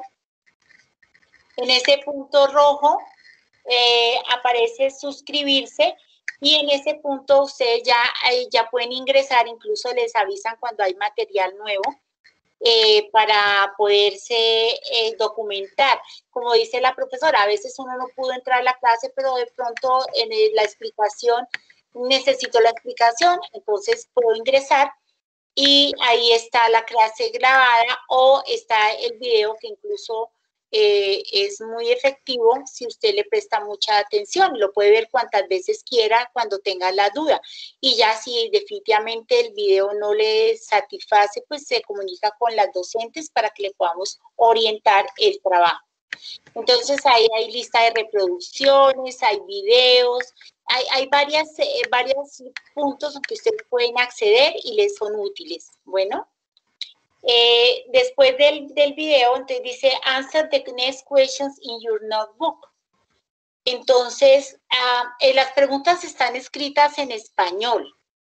en ese punto rojo, eh, aparece suscribirse, y en ese punto ustedes ya, eh, ya pueden ingresar, incluso les avisan cuando hay material nuevo, eh, para poderse eh, documentar. Como dice la profesora, a veces uno no pudo entrar a la clase, pero de pronto en el, la explicación, necesito la explicación, entonces puedo ingresar y ahí está la clase grabada o está el video que incluso eh, es muy efectivo si usted le presta mucha atención. Lo puede ver cuantas veces quiera cuando tenga la duda. Y ya si definitivamente el video no le satisface, pues se comunica con las docentes para que le podamos orientar el trabajo. Entonces ahí hay lista de reproducciones, hay videos, hay, hay varias, eh, varios puntos que ustedes pueden acceder y les son útiles. Bueno, eh, después del, del video, entonces dice, answer the next questions in your notebook. Entonces, uh, eh, las preguntas están escritas en español,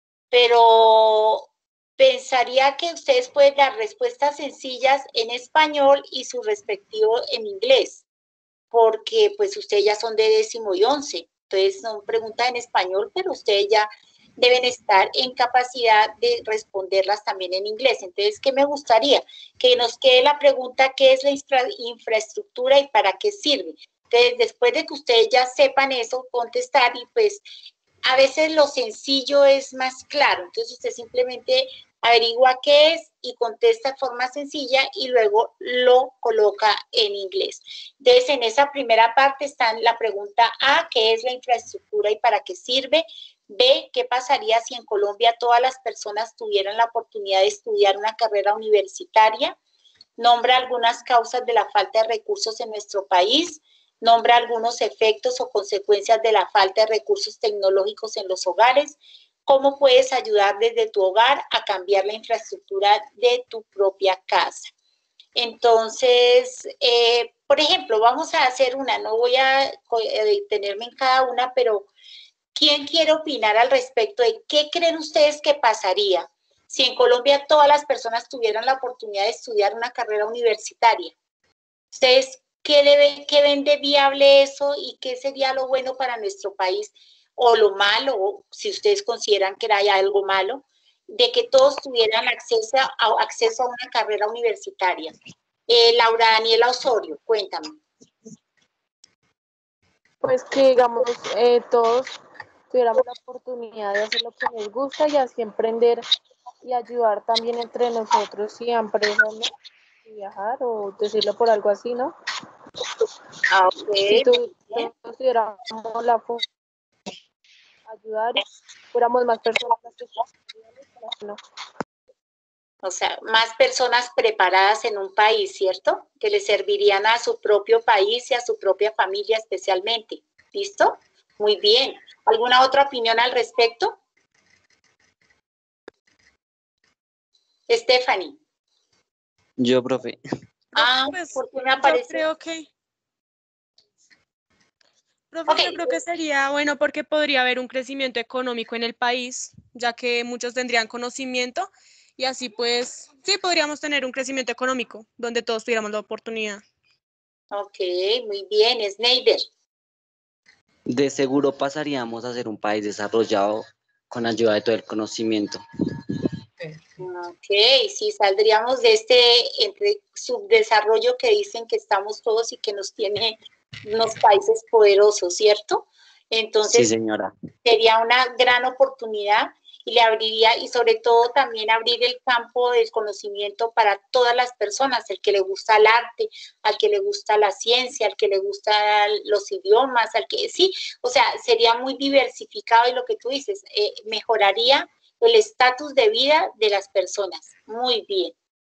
pero pensaría que ustedes pueden dar respuestas sencillas en español y su respectivo en inglés, porque pues ustedes ya son de décimo y once, entonces son preguntas en español, pero ustedes ya deben estar en capacidad de responderlas también en inglés. Entonces, ¿qué me gustaría? Que nos quede la pregunta, ¿qué es la infra infraestructura y para qué sirve? Entonces, después de que ustedes ya sepan eso, contestar, y pues a veces lo sencillo es más claro. Entonces, usted simplemente averigua qué es y contesta de forma sencilla y luego lo coloca en inglés. Entonces, en esa primera parte está la pregunta A, ¿qué es la infraestructura y para qué sirve? B, ¿qué pasaría si en Colombia todas las personas tuvieran la oportunidad de estudiar una carrera universitaria? Nombra algunas causas de la falta de recursos en nuestro país. Nombra algunos efectos o consecuencias de la falta de recursos tecnológicos en los hogares. ¿Cómo puedes ayudar desde tu hogar a cambiar la infraestructura de tu propia casa? Entonces, eh, por ejemplo, vamos a hacer una, no voy a detenerme en cada una, pero ¿quién quiere opinar al respecto de qué creen ustedes que pasaría si en Colombia todas las personas tuvieran la oportunidad de estudiar una carrera universitaria? ¿Ustedes qué, debe, qué ven de viable eso y qué sería lo bueno para nuestro país? O lo malo, o si ustedes consideran que hay algo malo, de que todos tuvieran acceso a, acceso a una carrera universitaria. Eh, Laura Daniela Osorio, cuéntame. Pues que, digamos, eh, todos tuviéramos la oportunidad de hacer lo que nos gusta y así emprender y ayudar también entre nosotros y a empresas, ¿no? Y viajar, o decirlo por algo así, ¿no? Ah, ok. Si tu, todos tuviéramos la forma de ayudar y fuéramos más personas las que ¿no? O sea, más personas preparadas en un país, ¿cierto? Que le servirían a su propio país y a su propia familia especialmente. ¿Listo? Muy bien. ¿Alguna otra opinión al respecto? Stephanie. Yo, profe. Ah, pues, ¿por qué me aparece? Yo creo que... Profe, Okay. Yo creo que sería bueno porque podría haber un crecimiento económico en el país, ya que muchos tendrían conocimiento y así pues, sí, podríamos tener un crecimiento económico donde todos tuviéramos la oportunidad. Ok, muy bien, Sneider. De seguro pasaríamos a ser un país desarrollado con ayuda de todo el conocimiento. Ok, sí, saldríamos de este entre subdesarrollo que dicen que estamos todos y que nos tiene unos países poderosos, ¿cierto? Entonces, sí, señora. Sería una gran oportunidad y le abriría, y sobre todo también abrir el campo del conocimiento para todas las personas, el que le gusta el arte, al que le gusta la ciencia, al que le gustan los idiomas, al que sí, o sea, sería muy diversificado y lo que tú dices, eh, mejoraría el estatus de vida de las personas. Muy bien.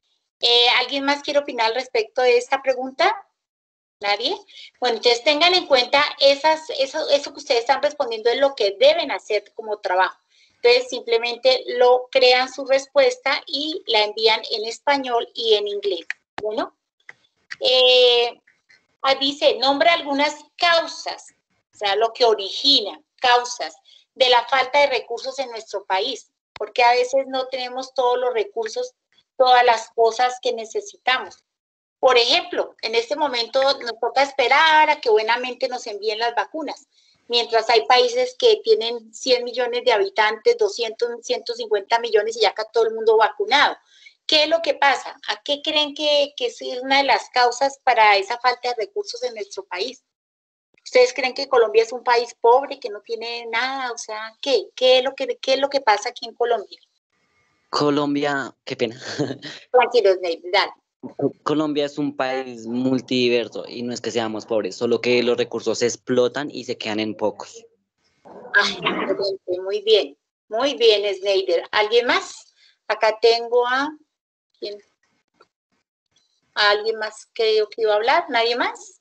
Eh, ¿Alguien más quiere opinar al respecto de esta pregunta? ¿Nadie? Bueno, entonces tengan en cuenta esas, eso, eso que ustedes están respondiendo es lo que deben hacer como trabajo. Entonces simplemente lo crean su respuesta y la envían en español y en inglés. Bueno, eh, dice, nombra algunas causas, o sea, lo que origina, causas de la falta de recursos en nuestro país, porque a veces no tenemos todos los recursos, todas las cosas que necesitamos. Por ejemplo, en este momento nos toca esperar a que buenamente nos envíen las vacunas, mientras hay países que tienen cien millones de habitantes, doscientos, ciento cincuenta millones y ya acá todo el mundo vacunado. ¿Qué es lo que pasa? ¿A qué creen que, que es una de las causas para esa falta de recursos en nuestro país? ¿Ustedes creen que Colombia es un país pobre, que no tiene nada? O sea, ¿qué? ¿Qué es lo que, qué es lo que pasa aquí en Colombia? Colombia, qué pena. Tranquilos, Ney, dale. Colombia es un país multidiverso y no es que seamos pobres, solo que los recursos se explotan y se quedan en pocos. Ay, muy bien, muy bien, Snyder. ¿Alguien más? Acá tengo a... ¿quién? ¿A alguien más que yo que iba a hablar? ¿Nadie más?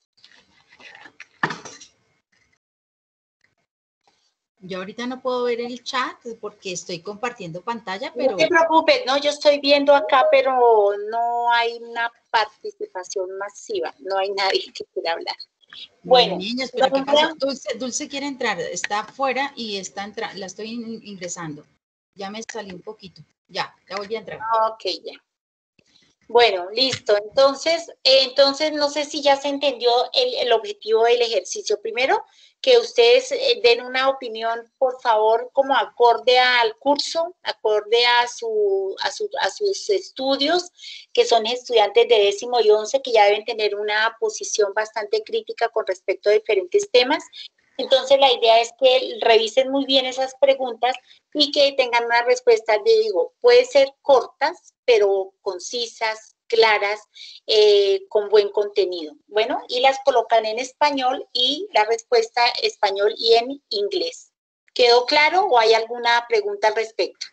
Yo ahorita no puedo ver el chat porque estoy compartiendo pantalla, pero... No te preocupes, no, yo estoy viendo acá, pero no hay una participación masiva, no hay nadie que quiera hablar. Bueno, niños, pero ¿qué pasa? Dulce, Dulce quiere entrar, está afuera y está entrando, la estoy ingresando. Ya me salí un poquito, ya, ya volví a entrar. Ok, ya. Bueno, listo. Entonces, eh, entonces no sé si ya se entendió el, el objetivo del ejercicio. Primero, que ustedes eh, den una opinión, por favor, como acorde al curso, acorde a, su, a, su, a sus estudios, que son estudiantes de décimo y once, que ya deben tener una posición bastante crítica con respecto a diferentes temas. Entonces, la idea es que revisen muy bien esas preguntas y que tengan una respuesta, de, digo, puede ser cortas, pero concisas, claras, eh, con buen contenido. Bueno, y las colocan en español y la respuesta español y en inglés. ¿Quedó claro o hay alguna pregunta al respecto?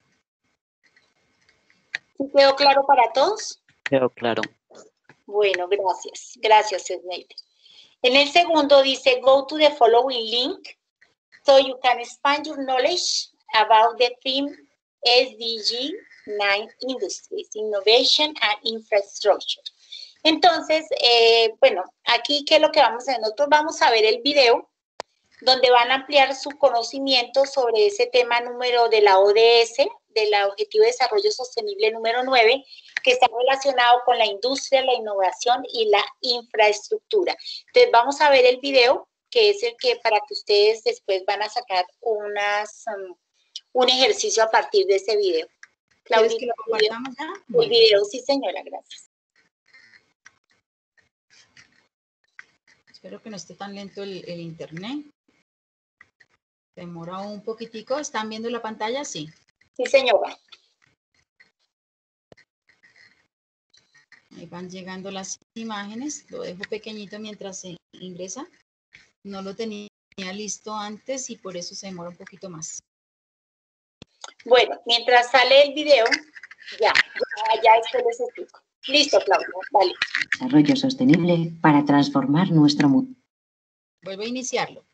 ¿Sí quedó claro para todos? Quedó claro. Bueno, gracias. Gracias, Snyder. En el segundo dice, go to the following link so you can expand your knowledge about the theme S D G nine Industries, Innovation and Infrastructure. Entonces, eh, bueno, aquí, ¿qué es lo que vamos a hacer? Nosotros vamos a ver el video donde van a ampliar su conocimiento sobre ese tema número de la O D S, del Objetivo de Desarrollo Sostenible número nueve, que está relacionado con la industria, la innovación y la infraestructura. Entonces, vamos a ver el video, que es el que para que ustedes después van a sacar unas, um, un ejercicio a partir de ese video. ¿Quieres que lo compartamos ya? El video, sí, señora, gracias. Espero que no esté tan lento el, el internet. Demora un poquitico. ¿Están viendo la pantalla? Sí. Sí, señora. Ahí van llegando las imágenes. Lo dejo pequeñito mientras se ingresa. No lo tenía listo antes y por eso se demora un poquito más. Bueno, mientras sale el video, ya, ya, ya esto les explico. Listo, Claudia, vale. Desarrollo sostenible para transformar nuestro mundo. Vuelvo a iniciarlo.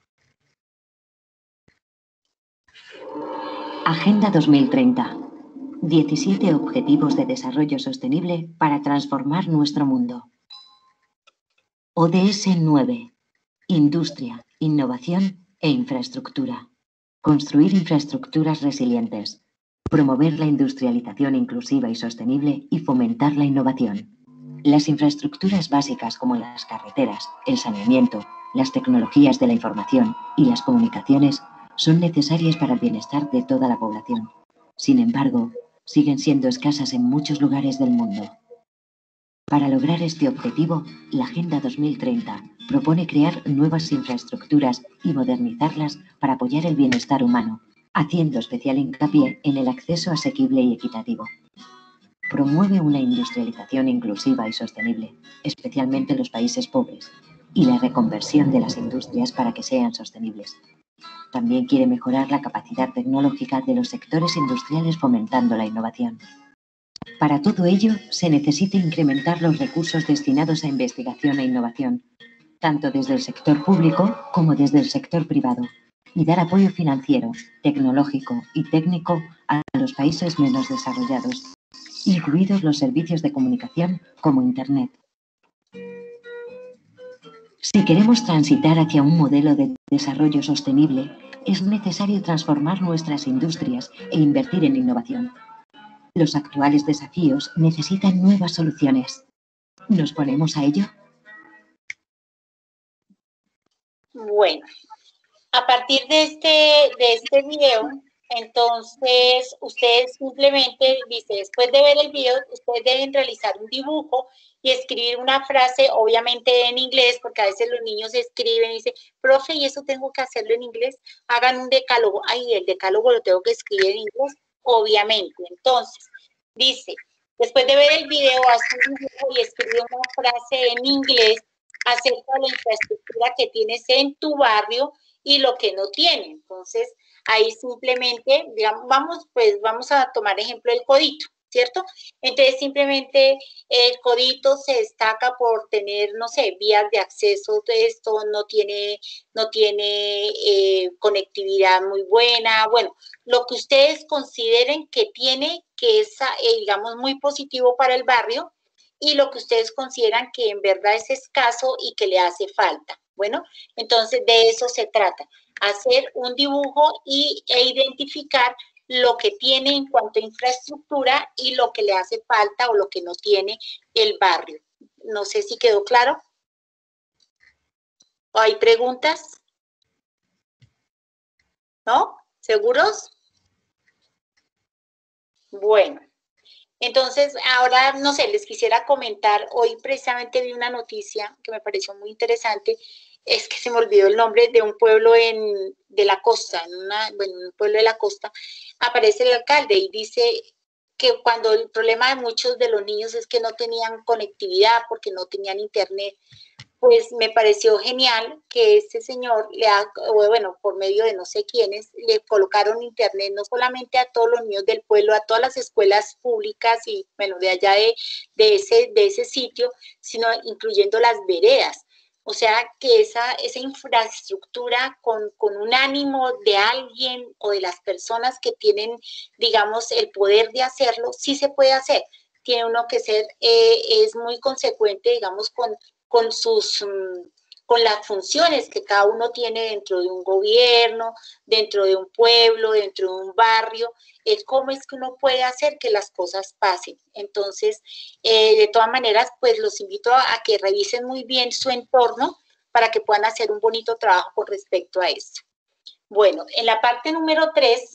Agenda dos mil treinta. diecisiete Objetivos de Desarrollo Sostenible para transformar nuestro mundo. O D S nueve. Industria, innovación e infraestructura. Construir infraestructuras resilientes. Promover la industrialización inclusiva y sostenible y fomentar la innovación. Las infraestructuras básicas como las carreteras, el saneamiento, las tecnologías de la información y las comunicaciones son necesarias para el bienestar de toda la población. Sin embargo, siguen siendo escasas en muchos lugares del mundo. Para lograr este objetivo, la Agenda dos mil treinta propone crear nuevas infraestructuras y modernizarlas para apoyar el bienestar humano, haciendo especial hincapié en el acceso asequible y equitativo. Promueve una industrialización inclusiva y sostenible, especialmente en los países pobres, y la reconversión de las industrias para que sean sostenibles. También quiere mejorar la capacidad tecnológica de los sectores industriales fomentando la innovación. Para todo ello, se necesita incrementar los recursos destinados a investigación e innovación, tanto desde el sector público como desde el sector privado, y dar apoyo financiero, tecnológico y técnico a los países menos desarrollados, incluidos los servicios de comunicación como Internet. Si queremos transitar hacia un modelo de desarrollo sostenible, es necesario transformar nuestras industrias e invertir en innovación. Los actuales desafíos necesitan nuevas soluciones. ¿Nos ponemos a ello? Bueno, a partir de este, de este video, entonces ustedes simplemente, dice, después de ver el video, ustedes deben realizar un dibujo y escribir una frase, obviamente en inglés, porque a veces los niños escriben y dicen, profe, ¿y eso tengo que hacerlo en inglés? Hagan un decálogo. Ay, el decálogo lo tengo que escribir en inglés, obviamente. Entonces, dice, después de ver el video, haz un dibujo y escribe una frase en inglés acerca de la infraestructura que tienes en tu barrio y lo que no tiene. Entonces, ahí simplemente, digamos, vamos, pues vamos a tomar ejemplo del Codito, ¿cierto? Entonces, simplemente el Codito se destaca por tener, no sé, vías de acceso, esto no tiene, no tiene eh, conectividad muy buena, bueno, lo que ustedes consideren que tiene, que es, eh, digamos, muy positivo para el barrio, y lo que ustedes consideran que en verdad es escaso y que le hace falta. Bueno, entonces de eso se trata, hacer un dibujo y, e identificar lo que tiene en cuanto a infraestructura y lo que le hace falta o lo que no tiene el barrio. No sé si quedó claro. ¿O hay preguntas? ¿No? ¿Seguros? Bueno. Entonces, ahora, no sé, les quisiera comentar, hoy precisamente vi una noticia que me pareció muy interesante, es que se me olvidó el nombre de un pueblo en, de la costa, en una, bueno, un pueblo de la costa, aparece el alcalde y dice que cuando el problema de muchos de los niños es que no tenían conectividad porque no tenían internet, pues me pareció genial que este señor, le ha, bueno, por medio de no sé quiénes, le colocaron internet no solamente a todos los niños del pueblo, a todas las escuelas públicas y, bueno, de allá de, de, ese, de ese sitio, sino incluyendo las veredas. O sea, que esa, esa infraestructura con, con un ánimo de alguien o de las personas que tienen, digamos, el poder de hacerlo, sí se puede hacer. Tiene uno que ser, eh, es muy consecuente, digamos, con con sus, con las funciones que cada uno tiene dentro de un gobierno, dentro de un pueblo, dentro de un barrio, es cómo es que uno puede hacer que las cosas pasen. Entonces, eh, de todas maneras, pues los invito a, a que revisen muy bien su entorno para que puedan hacer un bonito trabajo con respecto a esto. Bueno, en la parte número tres,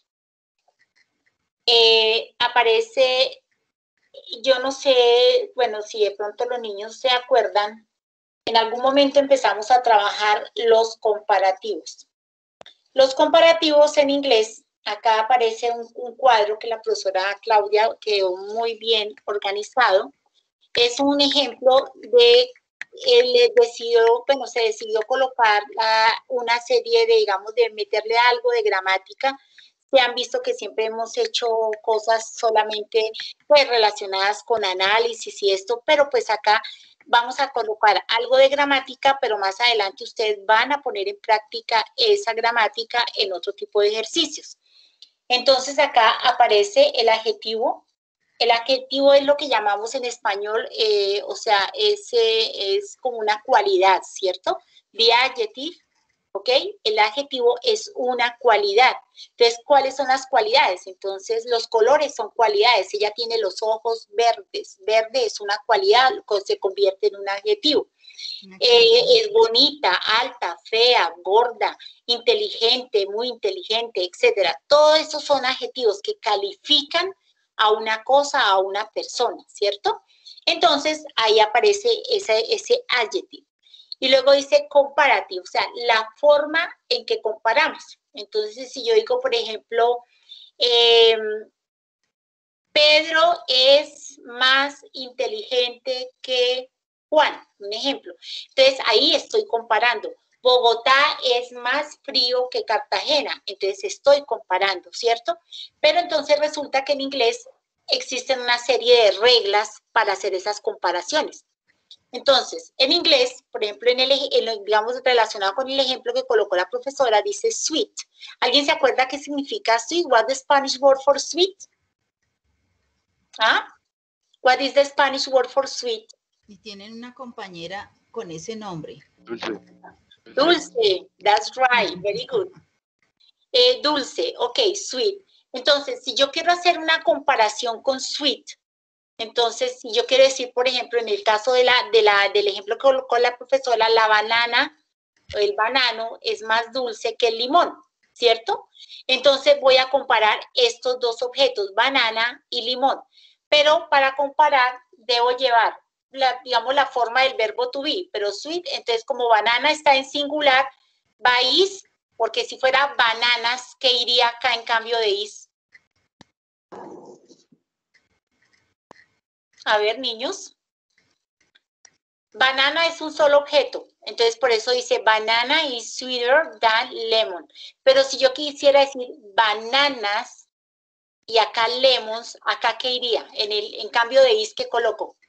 eh, aparece... Yo no sé, bueno, si de pronto los niños se acuerdan, en algún momento empezamos a trabajar los comparativos. Los comparativos en inglés, acá aparece un, un cuadro que la profesora Claudia quedó muy bien organizado. Es un ejemplo de, él decidió, bueno, se decidió colocar la, una serie de, digamos, de meterle algo de gramática. Se han visto que siempre hemos hecho cosas solamente pues relacionadas con análisis y esto, pero pues acá vamos a colocar algo de gramática, pero más adelante ustedes van a poner en práctica esa gramática en otro tipo de ejercicios. Entonces acá aparece el adjetivo. El adjetivo es lo que llamamos en español, eh, o sea, es, eh, es como una cualidad, ¿cierto? The adjective. ¿Ok? El adjetivo es una cualidad. Entonces, ¿cuáles son las cualidades? Entonces, los colores son cualidades. Ella tiene los ojos verdes. Verde es una cualidad, se convierte en un adjetivo. Eh, es bonita, alta, fea, gorda, inteligente, muy inteligente, etcétera. Todos esos son adjetivos que califican a una cosa, a una persona, ¿cierto? Entonces, ahí aparece ese, ese adjetivo. Y luego dice comparativo, o sea, la forma en que comparamos. Entonces, si yo digo, por ejemplo, eh, Pedro es más inteligente que Juan, un ejemplo. Entonces, ahí estoy comparando. Bogotá es más frío que Cartagena, entonces estoy comparando, ¿cierto? Pero entonces resulta que en inglés existen una serie de reglas para hacer esas comparaciones. Entonces, en inglés, por ejemplo, en el, en, digamos, relacionado con el ejemplo que colocó la profesora, dice sweet. ¿Alguien se acuerda qué significa sweet? What's the Spanish word for sweet? ¿Ah? What is the Spanish word for sweet? Y tienen una compañera con ese nombre. Dulce. Dulce, that's right, very good. Eh, dulce, ok, sweet. Entonces, si yo quiero hacer una comparación con sweet, entonces, si yo quiero decir, por ejemplo, en el caso de la, de la, del ejemplo que colocó la profesora, la banana o el banano es más dulce que el limón, ¿cierto? Entonces, voy a comparar estos dos objetos, banana y limón. Pero para comparar, debo llevar, la, digamos, la forma del verbo to be, pero sweet, entonces como banana está en singular, va is, porque si fuera bananas, ¿qué iría acá en cambio de is? A ver, niños. Banana es un solo objeto, entonces por eso dice banana is sweeter than lemon. Pero si yo quisiera decir bananas y acá lemons, ¿acá qué iría? En el en cambio de is, ¿qué coloco?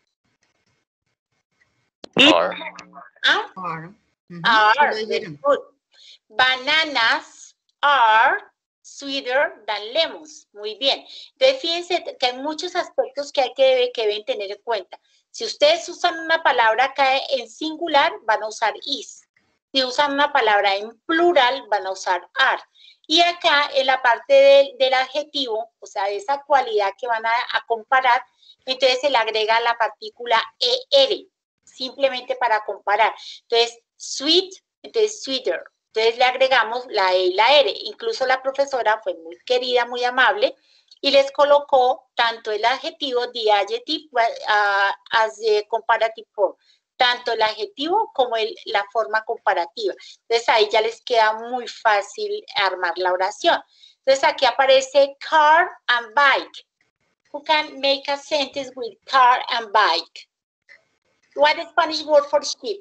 Are. ¿Ah? Are. Ujú, Are, sí lo very dijeron. good. Bananas are sweeter than lemons. Muy bien. Entonces, fíjense que hay muchos aspectos que hay que, que deben tener en cuenta. Si ustedes usan una palabra acá en singular, van a usar is. Si usan una palabra en plural, van a usar are. Y acá, en la parte del, del adjetivo, o sea, de esa cualidad que van a, a comparar, entonces se le agrega la partícula er, simplemente para comparar. Entonces, sweet, entonces sweeter. Entonces le agregamos la E y la R. Incluso la profesora fue muy querida, muy amable, y les colocó tanto el adjetivo, the adjective, uh, as the comparative form, tanto el adjetivo como el, la forma comparativa. Entonces ahí ya les queda muy fácil armar la oración. Entonces aquí aparece car and bike. Who can make a sentence with car and bike? What is Spanish word for sheep?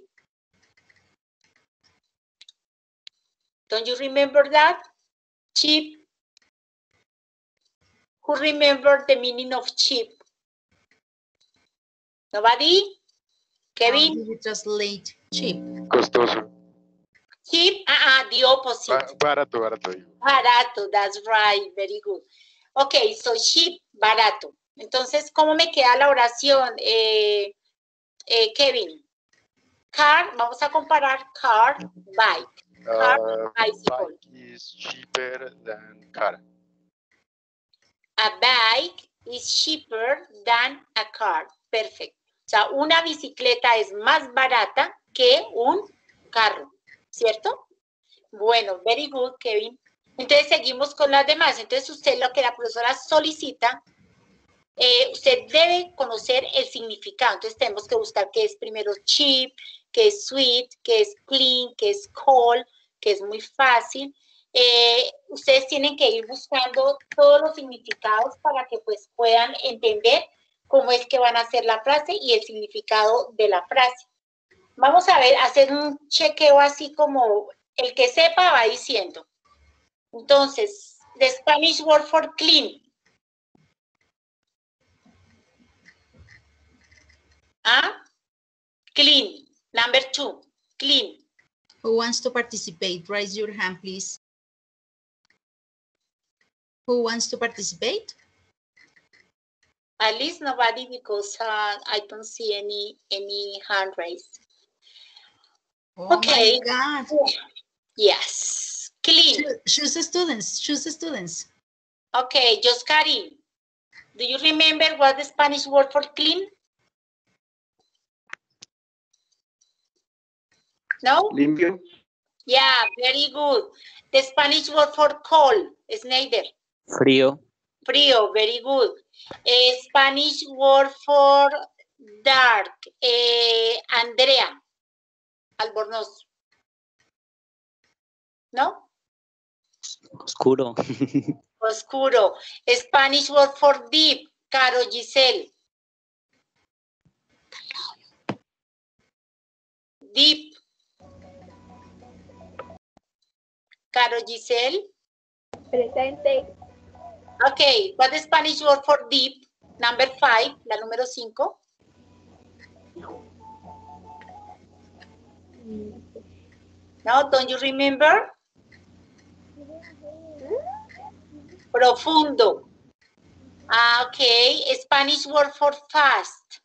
Don't you remember that? Sheep. Who remember the meaning of sheep? Nobody? How Kevin? do you translate cheap? Costoso. Cheap? Ah, uh-uh, the opposite. Ba- barato, barato. digo. Barato, that's right, very good. Okay, so cheap, barato. Entonces, ¿cómo me queda la oración, eh, eh, Kevin? Car, vamos a comparar car, bike. Car, Uh, bicycle. bike is cheaper than car. A bike is cheaper than a car. Perfecto. O sea, una bicicleta es más barata que un carro, ¿cierto? Bueno, very good, Kevin. Entonces, seguimos con las demás. Entonces, usted lo que la profesora solicita, eh, usted debe conocer el significado. Entonces, tenemos que buscar qué es primero cheap, qué es sweet, qué es clean, qué es cold, que es muy fácil. Eh, ustedes tienen que ir buscando todos los significados para que pues puedan entender cómo es que van a hacer la frase y el significado de la frase. Vamos a ver, hacer un chequeo así como el que sepa va diciendo. Entonces, the Spanish word for clean. ¿Ah? Clean. Number two, clean. Who wants to participate? Raise your hand, please. Who wants to participate? At least nobody, because uh, I don't see any any hand raised. Oh Okay. my God. Yes. Clean. Choose, choose the students. Choose the students. Okay, Joscari, do you remember what the Spanish word for clean? No? Limpio. Yeah, very good. The Spanish word for cold, Snyder. Frío. Frío, very good. Eh, Spanish word for dark, eh, Andrea. Albornoz. ¿No? Oscuro. Oscuro. Spanish word for deep, Caro Giselle. Deep. Caro Giselle. Presente. Okay, what is Spanish word for deep? Number five, la número cinco. No, don't you remember? Profundo. Ah, okay. Spanish word for fast.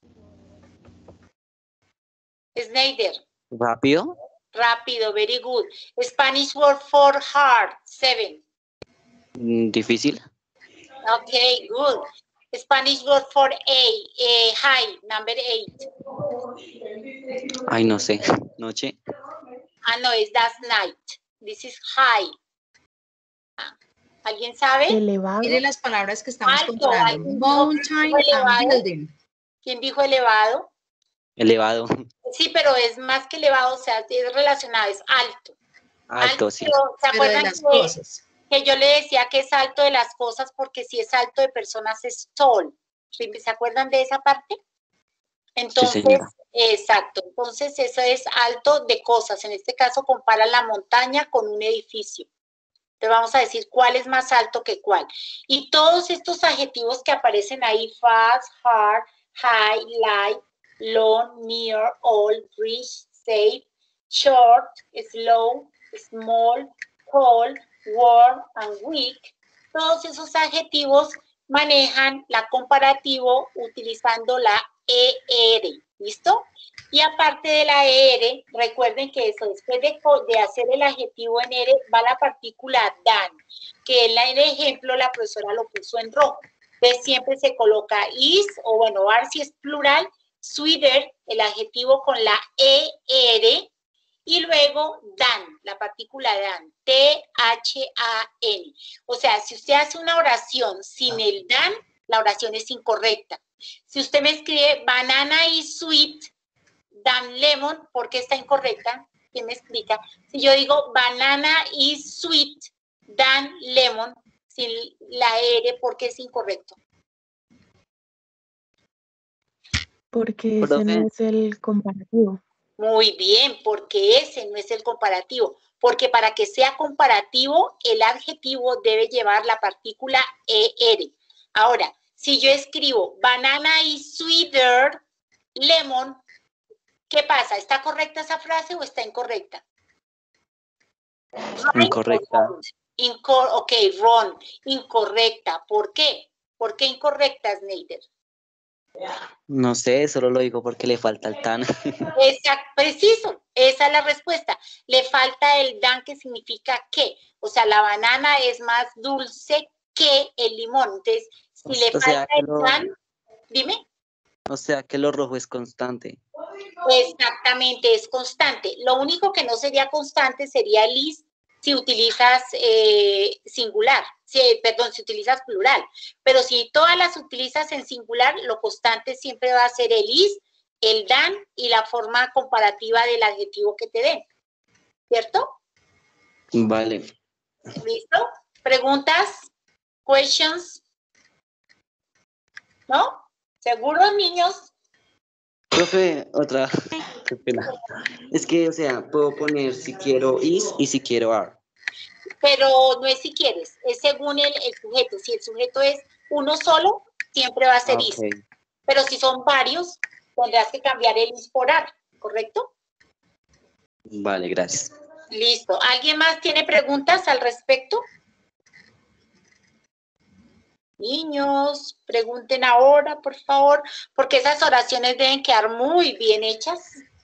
Snyder. ¿Rápido? Rápido, very good. Spanish word for hard. Seven. Mm, ¿Difícil? Okay, good. Spanish word for a, eh, high, number eight. Ay, no sé. Noche. Ah, no, es that's night. This is high. Ah, ¿alguien sabe? Elevado. Mire las palabras que estamos Alto, comparando. ¿alguien Mountain dijo and elevado? building. ¿Quién dijo elevado? Elevado. Sí, pero es más que elevado, o sea, es relacionado, es alto. Alto, sí. pero, ¿se Pero de acuerdan las que, cosas. que yo le decía que es alto de las cosas porque si es alto de personas es tall? ¿Se acuerdan de esa parte? Entonces, señora. exacto, entonces eso es alto de cosas. En este caso compara la montaña con un edificio. Entonces vamos a decir cuál es más alto que cuál. Y todos estos adjetivos que aparecen ahí, fast, hard, high, light, long, near, old, rich, safe, short, slow, small, tall, warm, and weak, todos esos adjetivos manejan la comparativo utilizando la E R, ¿listo? Y aparte de la E R, recuerden que eso, después de, de hacer el adjetivo en R, va la partícula than, que en el ejemplo la profesora lo puso en rojo. Entonces siempre se coloca is, o bueno, are si es plural, sweeter, el adjetivo con la E R, y luego than, la partícula than, T H A N. O sea, si usted hace una oración sin el than, la oración es incorrecta. Si usted me escribe banana is sweet, than lemon, ¿por qué está incorrecta? ¿Quién me explica? Si yo digo banana is sweet, than lemon, sin la R, ¿por qué es incorrecto? Porque ese Profe. no es el comparativo. Muy bien, porque ese no es el comparativo. Porque para que sea comparativo, el adjetivo debe llevar la partícula E R. Ahora, si yo escribo banana is sweeter, lemon, ¿qué pasa? ¿Está correcta esa frase o está incorrecta? Incorrecta. Incor ok, wrong. Incorrecta. ¿Por qué? ¿Por qué incorrecta, Snyder? No sé, solo lo digo porque le falta el tan. Exacto, preciso. Esa es la respuesta. Le falta el dan, que significa que. O sea, la banana es más dulce que el limón. Entonces, si le O sea, falta que el lo- dan, dime. O sea que lo rojo es constante. Exactamente, es constante. Lo único que no sería constante sería el is si utilizas eh, singular, si, perdón, si utilizas plural. Pero si todas las utilizas en singular, lo constante siempre va a ser el is, el dan y la forma comparativa del adjetivo que te den. ¿Cierto? Vale. ¿Listo? ¿Preguntas? ¿Questions? ¿No? ¿Seguros, niños? Profe, otra. Qué pena. Es que, o sea, puedo poner si quiero is y si quiero are. Pero no es si quieres, es según el, el sujeto. Si el sujeto es uno solo, siempre va a ser is. Ok. Pero si son varios, tendrás que cambiar el is por are, ¿correcto? Vale, gracias. Listo. ¿Alguien más tiene preguntas al respecto? Niños, pregunten ahora, por favor, porque esas oraciones deben quedar muy bien hechas.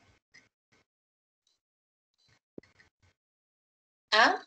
¿Ah?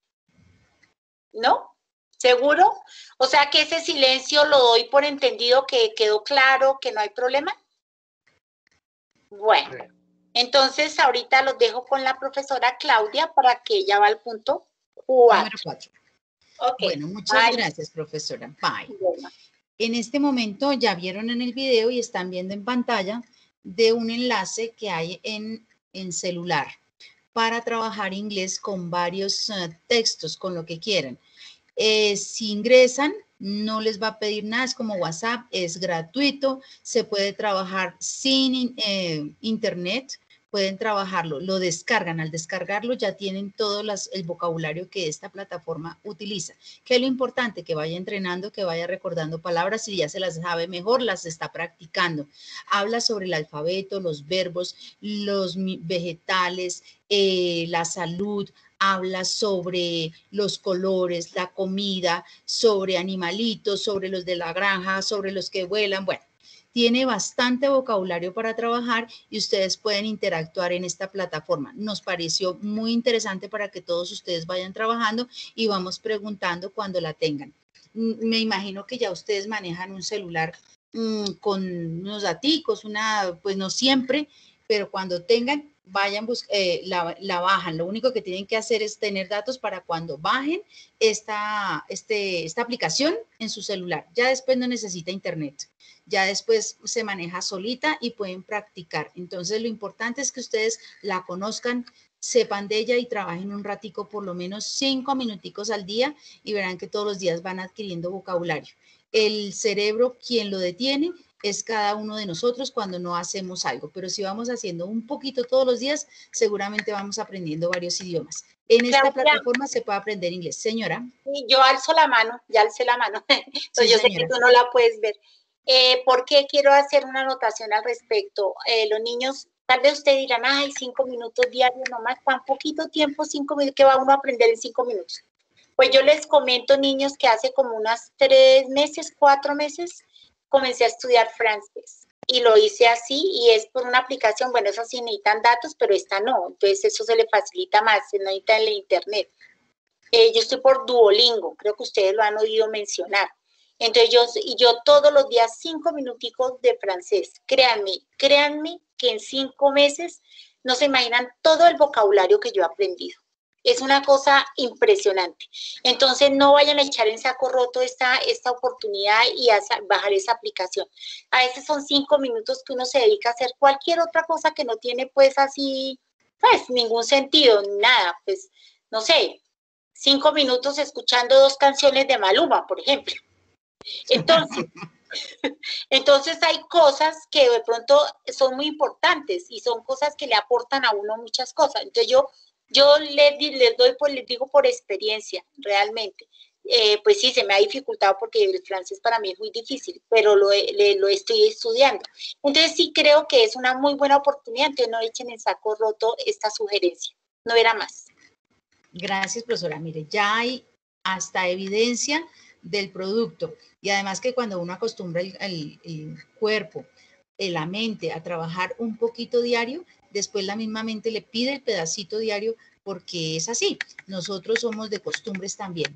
¿No? ¿Seguro? O sea que ese silencio lo doy por entendido, que quedó claro, que no hay problema. Bueno, entonces ahorita los dejo con la profesora Claudia para que ella va al punto cuatro. Número cuatro. Okay. Bueno, muchas Bye. gracias, profesora. Bye. Bueno. En este momento ya vieron en el video y están viendo en pantalla de un enlace que hay en, en celular para trabajar inglés con varios uh, textos, con lo que quieran. Eh, si ingresan, no les va a pedir nada, es como WhatsApp, es gratuito, se puede trabajar sin eh, internet, pueden trabajarlo, lo descargan, al descargarlo ya tienen todo las, el vocabulario que esta plataforma utiliza. ¿Qué es lo importante? Que vaya entrenando, que vaya recordando palabras, y ya se las sabe mejor, las está practicando. Habla sobre el alfabeto, los verbos, los vegetales, eh, la salud, habla sobre los colores, la comida, sobre animalitos, sobre los de la granja, sobre los que vuelan, bueno. Tiene bastante vocabulario para trabajar y ustedes pueden interactuar en esta plataforma. Nos pareció muy interesante para que todos ustedes vayan trabajando y vamos preguntando cuando la tengan. Me imagino que ya ustedes manejan un celular mmm, con unos daticos, una, pues no siempre, pero cuando tengan, vayan, eh, la, la bajan. Lo único que tienen que hacer es tener datos para cuando bajen esta, este, esta aplicación en su celular. Ya después no necesita internet. Ya después se maneja solita y pueden practicar. Entonces, lo importante es que ustedes la conozcan, sepan de ella y trabajen un ratico, por lo menos cinco minuticos al día, y verán que todos los días van adquiriendo vocabulario. El cerebro, quien lo detiene, es cada uno de nosotros cuando no hacemos algo, pero si vamos haciendo un poquito todos los días, seguramente vamos aprendiendo varios idiomas. En esta Claudia, plataforma se puede aprender inglés. Señora. Yo alzo la mano, ya alcé la mano. Entonces, sí, yo señora. sé que tú no la puedes ver. Eh, ¿Por qué quiero hacer una anotación al respecto? Eh, los niños, tal vez ustedes dirán, ay, cinco minutos diarios nomás, tan poquito tiempo, cinco minutos, ¿qué va uno a aprender en cinco minutos? Pues yo les comento, niños, que hace como unas tres meses, cuatro meses, comencé a estudiar francés. Y lo hice así, y es por una aplicación, bueno, eso sí necesitan datos, pero esta no, entonces eso se le facilita más, se necesita en la internet. Eh, yo estoy por Duolingo, creo que ustedes lo han oído mencionar. Entonces yo, yo todos los días cinco minuticos de francés. Créanme, créanme que en cinco meses no se imaginan todo el vocabulario que yo he aprendido. Es una cosa impresionante. Entonces no vayan a echar en saco roto esta, esta oportunidad y a bajar esa aplicación. A veces son cinco minutos que uno se dedica a hacer cualquier otra cosa que no tiene pues así, pues ningún sentido, nada, pues no sé, cinco minutos escuchando dos canciones de Maluma, por ejemplo. Entonces, entonces hay cosas que de pronto son muy importantes y son cosas que le aportan a uno muchas cosas. Entonces yo, yo les, les doy, por, les digo por experiencia, realmente. Eh, pues sí, se me ha dificultado porque el francés para mí es muy difícil, pero lo, le, lo estoy estudiando. Entonces sí creo que es una muy buena oportunidad, entonces no echen en saco roto esta sugerencia, no era más. Gracias, profesora. Mire, ya hay hasta evidencia del producto, y además que cuando uno acostumbra el, el, el cuerpo, la mente a trabajar un poquito diario, después la misma mente le pide el pedacito diario porque es así. Nosotros somos de costumbres también.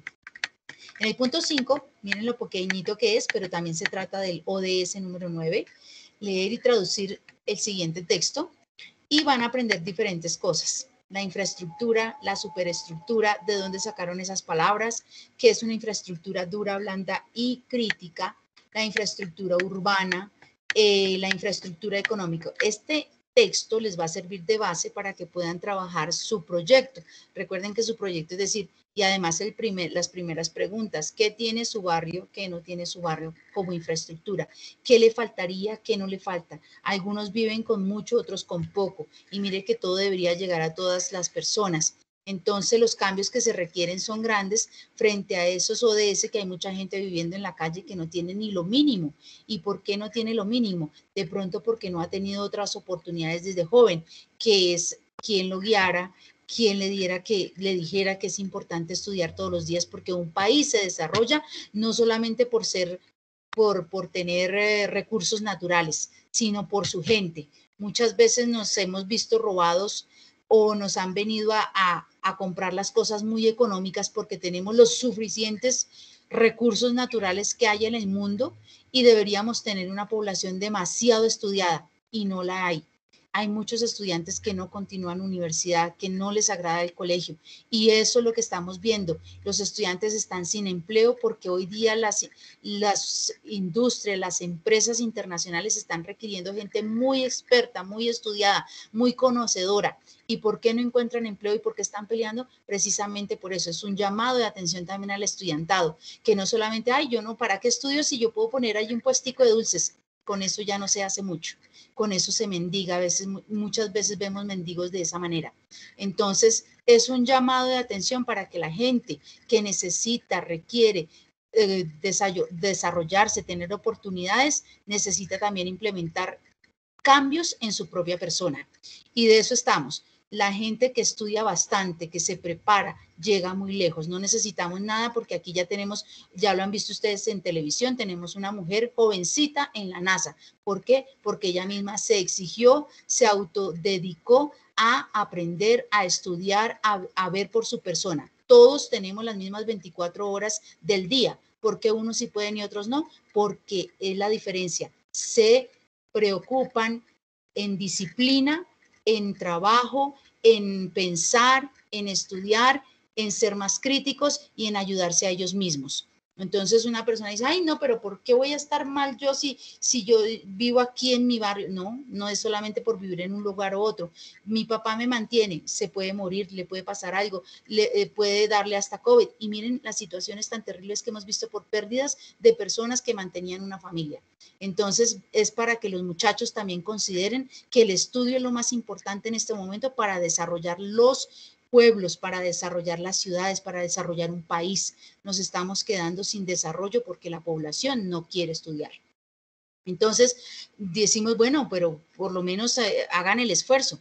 En el punto cinco, miren lo pequeñito que es, pero también se trata del O D S número nueve, leer y traducir el siguiente texto, y van a aprender diferentes cosas. La infraestructura, la superestructura, de dónde sacaron esas palabras, qué es una infraestructura dura, blanda y crítica, la infraestructura urbana, eh, la infraestructura económica. Este texto les va a servir de base para que puedan trabajar su proyecto. Recuerden que su proyecto es decir, y además el primer, las primeras preguntas, ¿qué tiene su barrio, qué no tiene su barrio como infraestructura? ¿Qué le faltaría, qué no le falta? Algunos viven con mucho, otros con poco. Y mire que todo debería llegar a todas las personas. Entonces los cambios que se requieren son grandes frente a esos O D S que hay mucha gente viviendo en la calle que no tiene ni lo mínimo. ¿Y por qué no tiene lo mínimo? De pronto porque no ha tenido otras oportunidades desde joven, que es quien lo guiara, quien le diera que le dijera que es importante estudiar todos los días, porque un país se desarrolla no solamente por ser por, por tener eh, recursos naturales, sino por su gente. Muchas veces nos hemos visto robados o nos han venido a, a, a comprar las cosas muy económicas porque tenemos los suficientes recursos naturales que hay en el mundo y deberíamos tener una población demasiado estudiada y no la hay. Hay muchos estudiantes que no continúan universidad, que no les agrada el colegio, y eso es lo que estamos viendo. Los estudiantes están sin empleo porque hoy día las, las industrias, las empresas internacionales están requiriendo gente muy experta, muy estudiada, muy conocedora. ¿Y por qué no encuentran empleo y por qué están peleando? Precisamente por eso. Es un llamado de atención también al estudiantado, que no solamente, ay, yo no, ¿para qué estudio si yo puedo poner ahí un puestico de dulces? con eso ya no se hace mucho. Con eso se mendiga, a veces, muchas veces vemos mendigos de esa manera. Entonces, es un llamado de atención para que la gente que necesita, requiere eh, desarrollarse, tener oportunidades, necesita también implementar cambios en su propia persona. Y de eso estamos. La gente que estudia bastante, que se prepara, llega muy lejos. No necesitamos nada porque aquí ya tenemos, ya lo han visto ustedes en televisión, tenemos una mujer jovencita en la NASA. ¿Por qué? Porque ella misma se exigió, se autodedicó a aprender, a estudiar, a, a ver por su persona. Todos tenemos las mismas veinticuatro horas del día. ¿Por qué unos sí pueden y otros no? Porque es la diferencia. Se preocupan en disciplina, en trabajo, en pensar, en estudiar, en ser más críticos y en ayudarse a ellos mismos. Entonces una persona dice, ay no, pero ¿por qué voy a estar mal yo si, si yo vivo aquí en mi barrio? No, no es solamente por vivir en un lugar u otro. Mi papá me mantiene, se puede morir, le puede pasar algo, le eh, puede darle hasta COVID. Y miren las situaciones tan terribles que hemos visto por pérdidas de personas que mantenían una familia. Entonces es para que los muchachos también consideren que el estudio es lo más importante en este momento para desarrollar los pueblos, para desarrollar las ciudades, para desarrollar un país. Nos estamos quedando sin desarrollo porque la población no quiere estudiar. Entonces decimos, bueno, pero por lo menos eh, hagan el esfuerzo.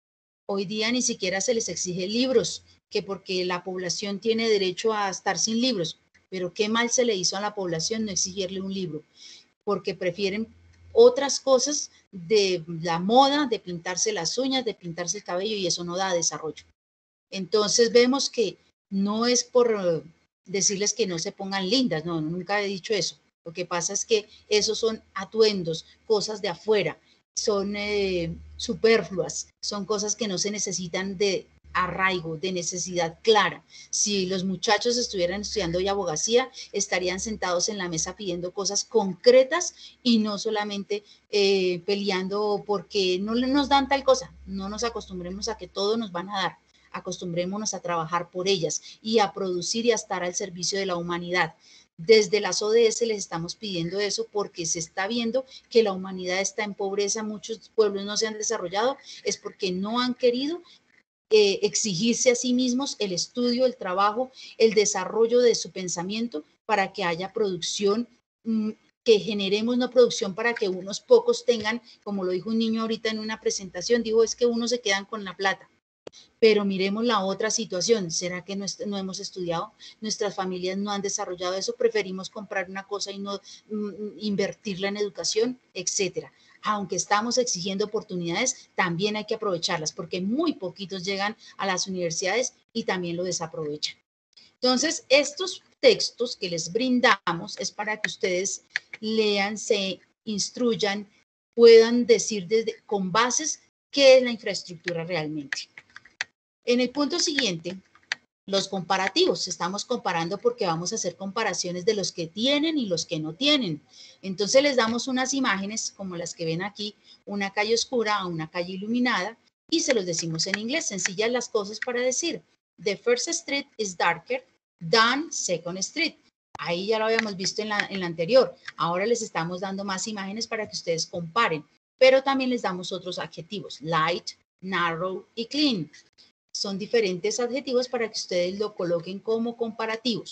Hoy día ni siquiera se les exige libros, que porque la población tiene derecho a estar sin libros. Pero qué mal se le hizo a la población no exigirle un libro, porque prefieren otras cosas de la moda, de pintarse las uñas, de pintarse el cabello, y eso no da desarrollo. Entonces vemos que no es por decirles que no se pongan lindas, no, nunca he dicho eso. Lo que pasa es que esos son atuendos, cosas de afuera, son eh, superfluas, son cosas que no se necesitan de arraigo, de necesidad clara. Si los muchachos estuvieran estudiando hoy abogacía, estarían sentados en la mesa pidiendo cosas concretas y no solamente eh, peleando porque no nos dan tal cosa. No nos acostumbremos a que todo nos van a dar. Acostumbrémonos a trabajar por ellas y a producir y a estar al servicio de la humanidad. Desde las O D S les estamos pidiendo eso porque se está viendo que la humanidad está en pobreza, muchos pueblos no se han desarrollado, es porque no han querido eh, exigirse a sí mismos el estudio, el trabajo, el desarrollo de su pensamiento para que haya producción, mmm, que generemos no producción para que unos pocos tengan, como lo dijo un niño ahorita en una presentación, dijo es que unos se quedan con la plata. Pero miremos la otra situación, ¿será que no, no hemos estudiado? Nuestras familias no han desarrollado eso, preferimos comprar una cosa y no mm, invertirla en educación, etcétera. Aunque estamos exigiendo oportunidades, también hay que aprovecharlas porque muy poquitos llegan a las universidades y también lo desaprovechan. Entonces, estos textos que les brindamos es para que ustedes lean, se instruyan, puedan decir desde, con bases qué es la infraestructura realmente. En el punto siguiente, los comparativos. Estamos comparando porque vamos a hacer comparaciones de los que tienen y los que no tienen. Entonces les damos unas imágenes como las que ven aquí, una calle oscura a una calle iluminada, y se los decimos en inglés, sencillas las cosas para decir. The first street is darker than second street. Ahí ya lo habíamos visto en la, en la anterior. Ahora les estamos dando más imágenes para que ustedes comparen, pero también les damos otros adjetivos, light, narrow y clean. Son diferentes adjetivos para que ustedes lo coloquen como comparativos.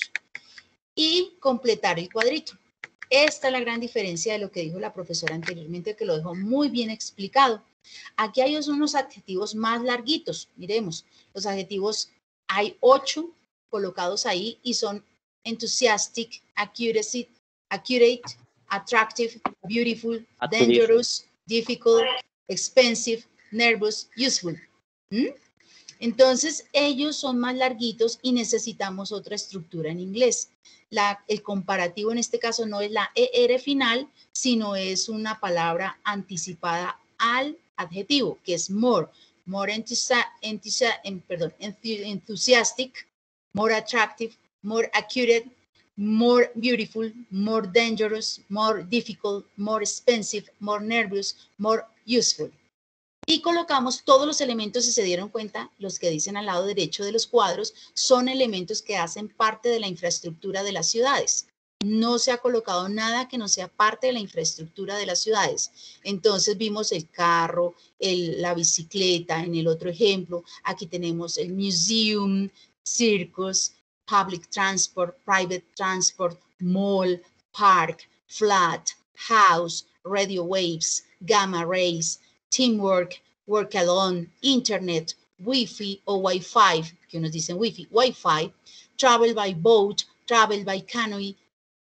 Y completar el cuadrito. Esta es la gran diferencia de lo que dijo la profesora anteriormente, que lo dejó muy bien explicado. Aquí hay unos adjetivos más larguitos. Miremos, los adjetivos, hay ocho colocados ahí y son enthusiastic, accuracy, accurate, attractive, beautiful, dangerous, difficult, expensive, nervous, useful. ¿Mm? Entonces, ellos son más larguitos y necesitamos otra estructura en inglés. La, el comparativo en este caso no es la E R final, sino es una palabra anticipada al adjetivo, que es more. More entusi entusi perdón, enthusiastic, more attractive, more accurate, more beautiful, more dangerous, more difficult, more expensive, more nervous, more useful. Y colocamos todos los elementos, si se dieron cuenta, los que dicen al lado derecho de los cuadros, son elementos que hacen parte de la infraestructura de las ciudades. No se ha colocado nada que no sea parte de la infraestructura de las ciudades. Entonces vimos el carro, el, la bicicleta en el otro ejemplo. Aquí tenemos el museum, circus, public transport, private transport, mall, park, flat, house, radio waves, gamma rays, teamwork, work alone, internet, Wi-Fi o Wi-Fi, que unos dicen Wi-Fi, Wi-Fi, travel by boat, travel by canoe,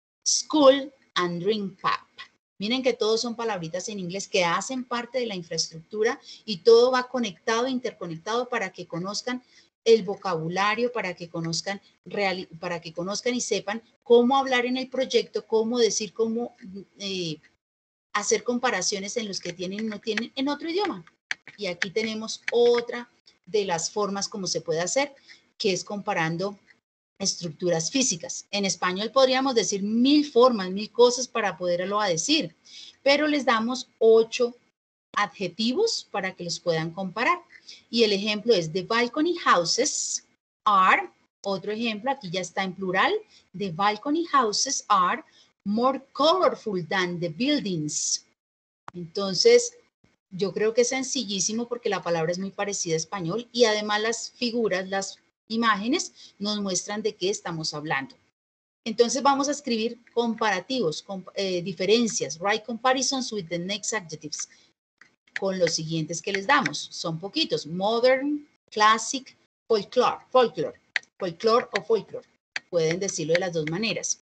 school and dream pub. Miren que todos son palabritas en inglés que hacen parte de la infraestructura y todo va conectado, interconectado para que conozcan el vocabulario, para que conozcan, real, para que conozcan y sepan cómo hablar en el proyecto, cómo decir, cómo eh, hacer comparaciones en los que tienen y no tienen en otro idioma. Y aquí tenemos otra de las formas como se puede hacer, que es comparando estructuras físicas. En español podríamos decir mil formas, mil cosas para poderlo decir, pero les damos ocho adjetivos para que los puedan comparar. Y el ejemplo es the balcony houses are, otro ejemplo, aquí ya está en plural, the balcony houses are more colorful than the buildings. Entonces, yo creo que es sencillísimo porque la palabra es muy parecida a español y además las figuras, las imágenes nos muestran de qué estamos hablando. Entonces vamos a escribir comparativos, comp eh, diferencias, write comparisons with the next adjectives, con los siguientes que les damos. Son poquitos, modern, classic, folklore, folklore, folklore o folklore. Pueden decirlo de las dos maneras.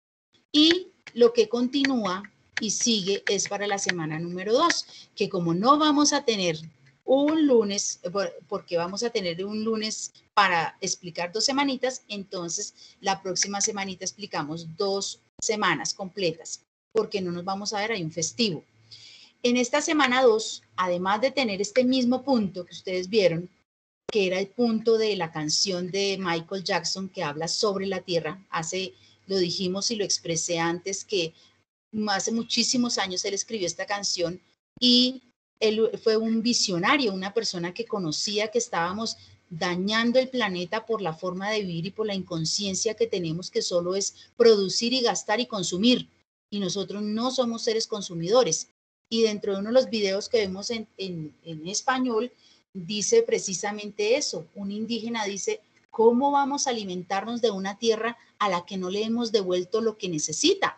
Y lo que continúa y sigue es para la semana número dos, que como no vamos a tener un lunes, porque vamos a tener un lunes para explicar dos semanitas, entonces la próxima semanita explicamos dos semanas completas, porque no nos vamos a ver, hay un festivo. En esta semana dos, además de tener este mismo punto que ustedes vieron, que era el punto de la canción de Michael Jackson que habla sobre la tierra, hace, lo dijimos y lo expresé antes, que hace muchísimos años él escribió esta canción y él fue un visionario, una persona que conocía que estábamos dañando el planeta por la forma de vivir y por la inconsciencia que tenemos, que solo es producir y gastar y consumir. Y nosotros no somos seres consumidores. Y dentro de uno de los videos que vemos en, en, en español, dice precisamente eso. Un indígena dice, ¿cómo vamos a alimentarnos de una tierra a la que no le hemos devuelto lo que necesita?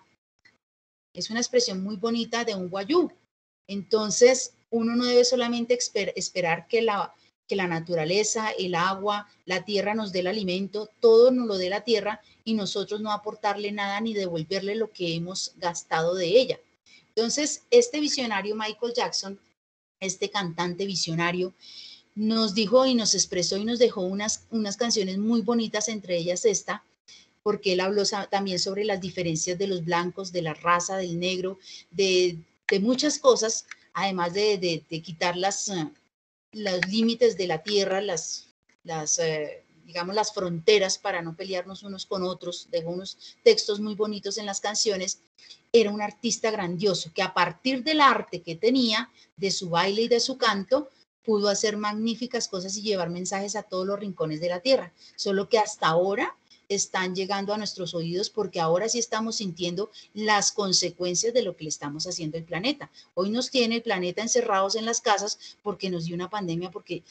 Es una expresión muy bonita de un guayú. Entonces, uno no debe solamente esper esperar que la, que la naturaleza, el agua, la tierra nos dé el alimento, todo nos lo dé la tierra y nosotros no aportarle nada ni devolverle lo que hemos gastado de ella. Entonces, este visionario Michael Jackson, este cantante visionario, nos dijo y nos expresó y nos dejó unas, unas canciones muy bonitas, entre ellas esta, porque él habló también sobre las diferencias de los blancos, de la raza, del negro, de, de muchas cosas, además de, de, de quitar las, uh, los límites de la tierra, las, las uh, digamos, las fronteras para no pelearnos unos con otros. Dejó unos textos muy bonitos en las canciones. Era un artista grandioso que a partir del arte que tenía, de su baile y de su canto, pudo hacer magníficas cosas y llevar mensajes a todos los rincones de la tierra. Solo que hasta ahora están llegando a nuestros oídos porque ahora sí estamos sintiendo las consecuencias de lo que le estamos haciendo al planeta. Hoy nos tiene el planeta encerrados en las casas porque nos dio una pandemia, porque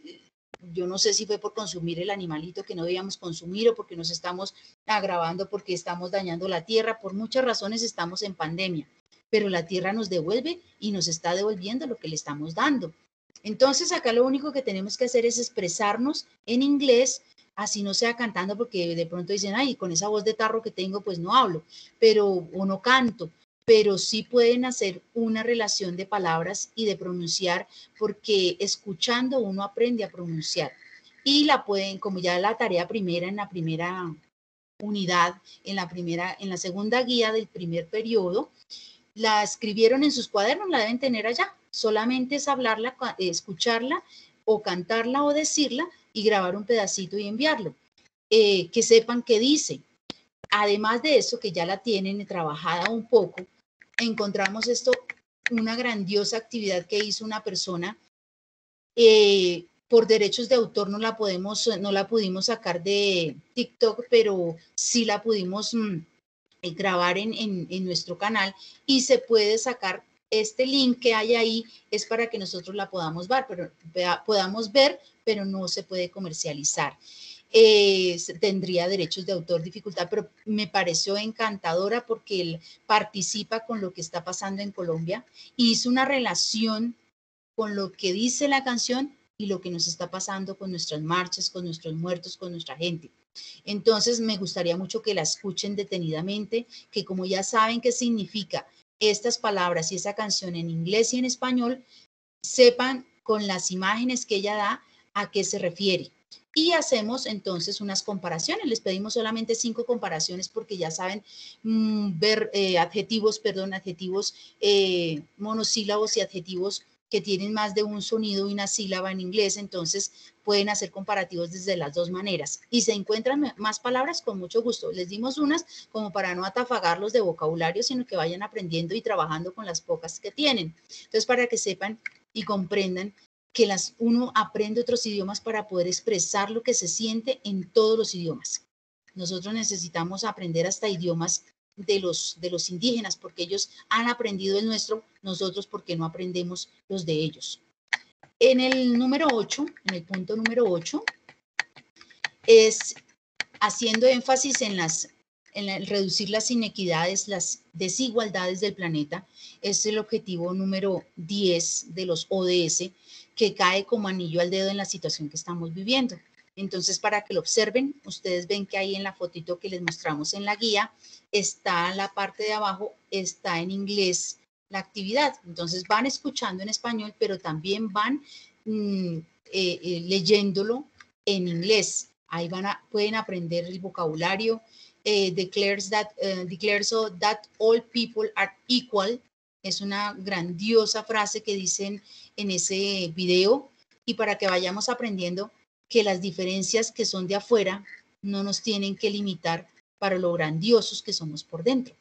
yo no sé si fue por consumir el animalito que no debíamos consumir o porque nos estamos agravando, porque estamos dañando la tierra. Por muchas razones estamos en pandemia, pero la tierra nos devuelve y nos está devolviendo lo que le estamos dando. Entonces acá lo único que tenemos que hacer es expresarnos en inglés, así no sea cantando, porque de pronto dicen, ay, con esa voz de tarro que tengo, pues no hablo, pero, o no canto, pero sí pueden hacer una relación de palabras y de pronunciar, porque escuchando uno aprende a pronunciar. Y la pueden, como ya la tarea primera, en la primera unidad, en la primera, en la segunda guía del primer periodo, la escribieron en sus cuadernos, la deben tener allá. Solamente es hablarla, escucharla o cantarla o decirla y grabar un pedacito y enviarlo. Eh, que sepan qué dice. Además de eso, que ya la tienen trabajada un poco, encontramos esto, una grandiosa actividad que hizo una persona. Eh, por derechos de autor no la, podemos, no la pudimos sacar de TikTok, pero sí la pudimos mmm, eh, grabar en, en, en nuestro canal y se puede sacar este link que hay ahí, es para que nosotros la podamos ver, pero, vea, podamos ver, pero no se puede comercializar. Eh, tendría derechos de autor, dificultad, pero me pareció encantadora porque él participa con lo que está pasando en Colombia, hizo una relación con lo que dice la canción y lo que nos está pasando con nuestras marchas, con nuestros muertos, con nuestra gente. Entonces me gustaría mucho que la escuchen detenidamente, que como ya saben qué significa estas palabras y esa canción en inglés y en español, sepan con las imágenes que ella da a qué se refiere. Y hacemos entonces unas comparaciones. Les pedimos solamente cinco comparaciones porque ya saben mmm, ver eh, adjetivos, perdón, adjetivos eh, monosílabos y adjetivos que tienen más de un sonido y una sílaba en inglés, entonces pueden hacer comparativos desde las dos maneras. Y se encuentran más palabras con mucho gusto. Les dimos unas como para no atafagarlos de vocabulario, sino que vayan aprendiendo y trabajando con las pocas que tienen. Entonces, para que sepan y comprendan que las, uno aprende otros idiomas para poder expresar lo que se siente en todos los idiomas. Nosotros necesitamos aprender hasta idiomas de los, de los indígenas, porque ellos han aprendido el nuestro, nosotros porque no aprendemos los de ellos. En el número ocho, en el punto número ocho, es haciendo énfasis en, las, en el reducir las inequidades, las desigualdades del planeta, es el objetivo número diez de los O D S, que cae como anillo al dedo en la situación que estamos viviendo. Entonces, para que lo observen, ustedes ven que ahí en la fotito que les mostramos en la guía, está la parte de abajo, está en inglés la actividad. Entonces, van escuchando en español, pero también van mm, eh, eh, leyéndolo en inglés. Ahí van a, pueden aprender el vocabulario. Eh, declares, that, uh, declares so that all people are equal. Es una grandiosa frase que dicen en ese video. Y para que vayamos aprendiendo que las diferencias que son de afuera no nos tienen que limitar para lo grandiosos que somos por dentro.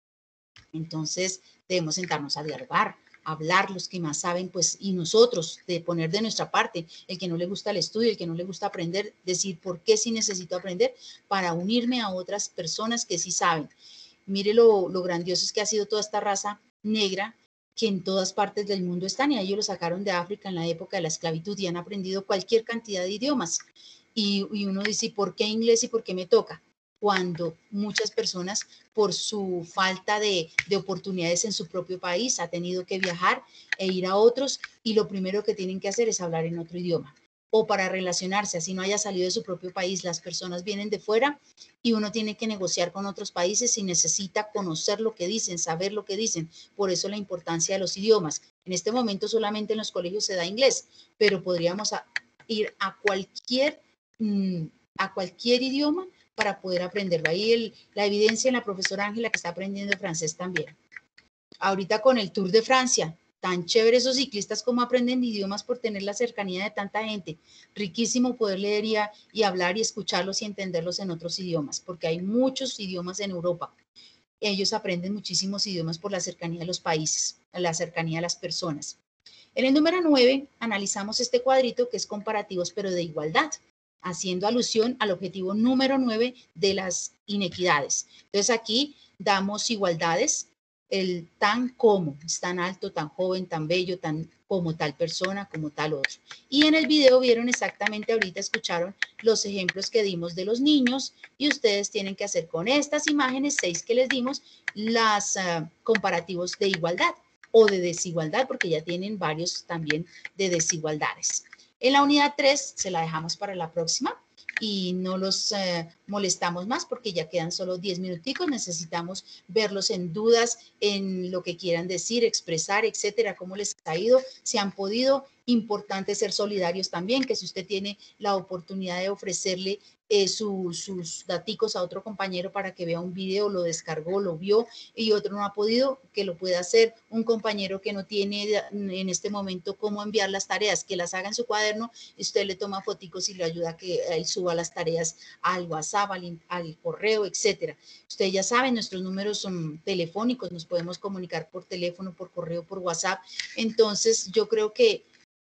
Entonces, debemos sentarnos a dialogar, a hablar, los que más saben, pues, y nosotros, de poner de nuestra parte, el que no le gusta el estudio, el que no le gusta aprender, decir por qué sí necesito aprender, para unirme a otras personas que sí saben. Mire lo, lo grandioso es que ha sido toda esta raza negra que en todas partes del mundo están, y a ellos lo sacaron de África en la época de la esclavitud y han aprendido cualquier cantidad de idiomas. Y, y uno dice, ¿por qué inglés y por qué me toca? Cuando muchas personas, por su falta de, de oportunidades en su propio país, ha tenido que viajar e ir a otros, y lo primero que tienen que hacer es hablar en otro idioma. O para relacionarse, así no haya salido de su propio país, las personas vienen de fuera y uno tiene que negociar con otros países y necesita conocer lo que dicen, saber lo que dicen. Por eso la importancia de los idiomas. En este momento solamente en los colegios se da inglés, pero podríamos a, ir a cualquier, mmm, a cualquier idioma para poder aprenderlo. Ahí el, la evidencia en la profesora Ángela, que está aprendiendo francés también. Ahorita con el Tour de Francia, tan chévere esos ciclistas como aprenden idiomas por tener la cercanía de tanta gente. Riquísimo poder leer y, a, y hablar y escucharlos y entenderlos en otros idiomas, porque hay muchos idiomas en Europa. Ellos aprenden muchísimos idiomas por la cercanía de los países, la cercanía de las personas. En el número nueve, analizamos este cuadrito que es comparativos, pero de igualdad, haciendo alusión al objetivo número nueve de las inequidades. Entonces aquí damos igualdades, el tan como, es tan alto, tan joven, tan bello, tan como tal persona, como tal otro. Y en el video vieron exactamente, ahorita escucharon los ejemplos que dimos de los niños, y ustedes tienen que hacer con estas imágenes, seis que les dimos, las uh, comparativos de igualdad o de desigualdad, porque ya tienen varios también de desigualdades. En la unidad tres se la dejamos para la próxima y no los eh, molestamos más porque ya quedan solo diez minuticos. Necesitamos verlos en dudas, en lo que quieran decir, expresar, etcétera, cómo les ha ido, si han podido. Importante ser solidarios también, que si usted tiene la oportunidad de ofrecerle eh, su, sus daticos a otro compañero para que vea un video, lo descargó, lo vio y otro no ha podido, que lo pueda hacer. Un compañero que no tiene en este momento cómo enviar las tareas, que las haga en su cuaderno, y usted le toma foticos y le ayuda a que él suba las tareas al WhatsApp, al, al correo, etcétera. Ustedes ya saben, nuestros números son telefónicos, nos podemos comunicar por teléfono, por correo, por WhatsApp. Entonces, yo creo que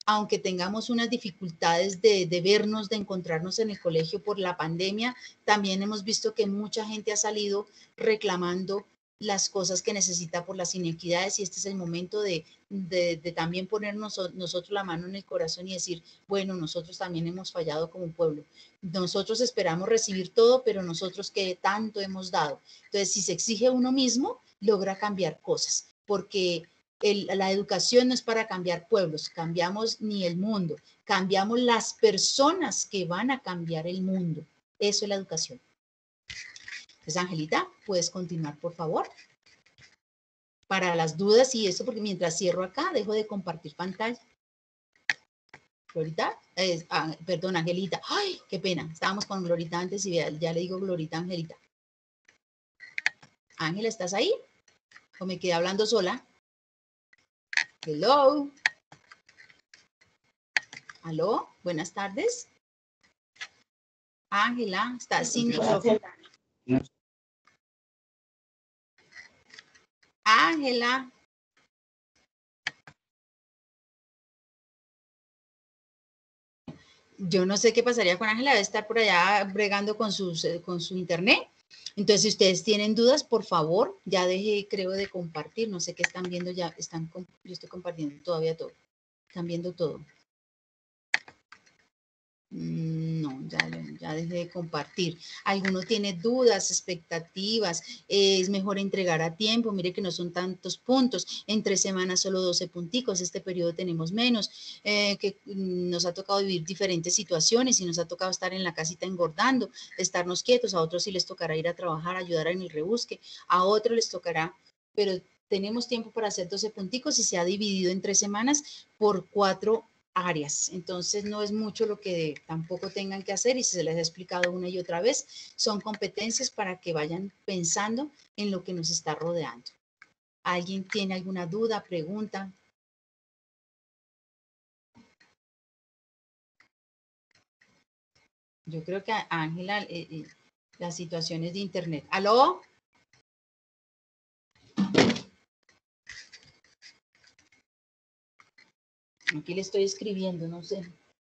aunque tengamos unas dificultades de, de vernos, de encontrarnos en el colegio por la pandemia, también hemos visto que mucha gente ha salido reclamando las cosas que necesita por las inequidades y este es el momento de, de, de también ponernos nosotros la mano en el corazón y decir, bueno, nosotros también hemos fallado como pueblo. Nosotros esperamos recibir todo, pero nosotros que tanto hemos dado. Entonces, si se exige uno mismo, logra cambiar cosas, porque el, la educación no es para cambiar pueblos, cambiamos ni el mundo, cambiamos las personas que van a cambiar el mundo. Eso es la educación. Entonces, Angelita, ¿puedes continuar, por favor? Para las dudas y eso, porque mientras cierro acá, dejo de compartir pantalla. Glorita, eh, ah, perdón, Angelita. Ay, qué pena. Estábamos con Glorita antes y ya, ya le digo Glorita, Angelita. Ángela, ¿estás ahí? ¿O me quedé hablando sola? Hello. ¿Aló? Buenas tardes. Ángela, ¿estás sin micrófono? Ángela. Yo no sé qué pasaría con Ángela, debe estar por allá bregando con, sus, con su internet. Entonces, si ustedes tienen dudas, por favor, ya dejé, creo, de compartir. No sé qué están viendo ya. Están, yo estoy compartiendo todavía todo. Están viendo todo. No, ya, ya dejé de compartir. ¿Alguno tiene dudas, expectativas? ¿Es mejor entregar a tiempo? Mire que no son tantos puntos. En tres semanas solo doce punticos. Este periodo tenemos menos. Eh, que nos ha tocado vivir diferentes situaciones y nos ha tocado estar en la casita engordando, estarnos quietos. A otros sí les tocará ir a trabajar, ayudar en el rebusque. A otros les tocará, pero tenemos tiempo para hacer doce punticos y se ha dividido en tres semanas por cuatro áreas, entonces no es mucho lo que tampoco tengan que hacer y se les ha explicado una y otra vez, son competencias para que vayan pensando en lo que nos está rodeando. ¿Alguien tiene alguna duda, pregunta? Yo creo que a Ángela, eh, eh, las situaciones de internet. ¿Aló? Aquí le estoy escribiendo, no sé.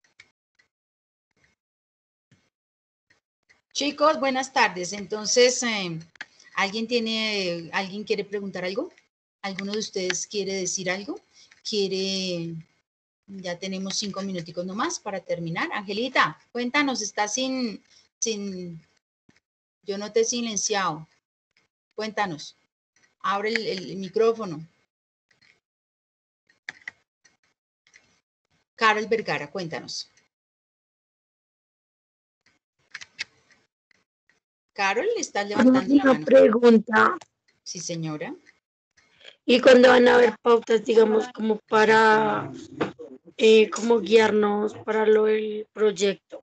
Chicos, buenas tardes. Entonces, eh, ¿alguien tiene, alguien quiere preguntar algo? ¿Alguno de ustedes quiere decir algo? ¿Quiere? Ya tenemos cinco minuticos nomás para terminar. Angelita, cuéntanos, está sin, sin, yo no te he silenciado. Cuéntanos. Abre el, el micrófono. Carol Vergara, cuéntanos. Carol, le estás levantando la mano. Una pregunta. Sí, señora. ¿Y cuándo van a haber pautas, digamos, como para, eh, como guiarnos para lo del proyecto?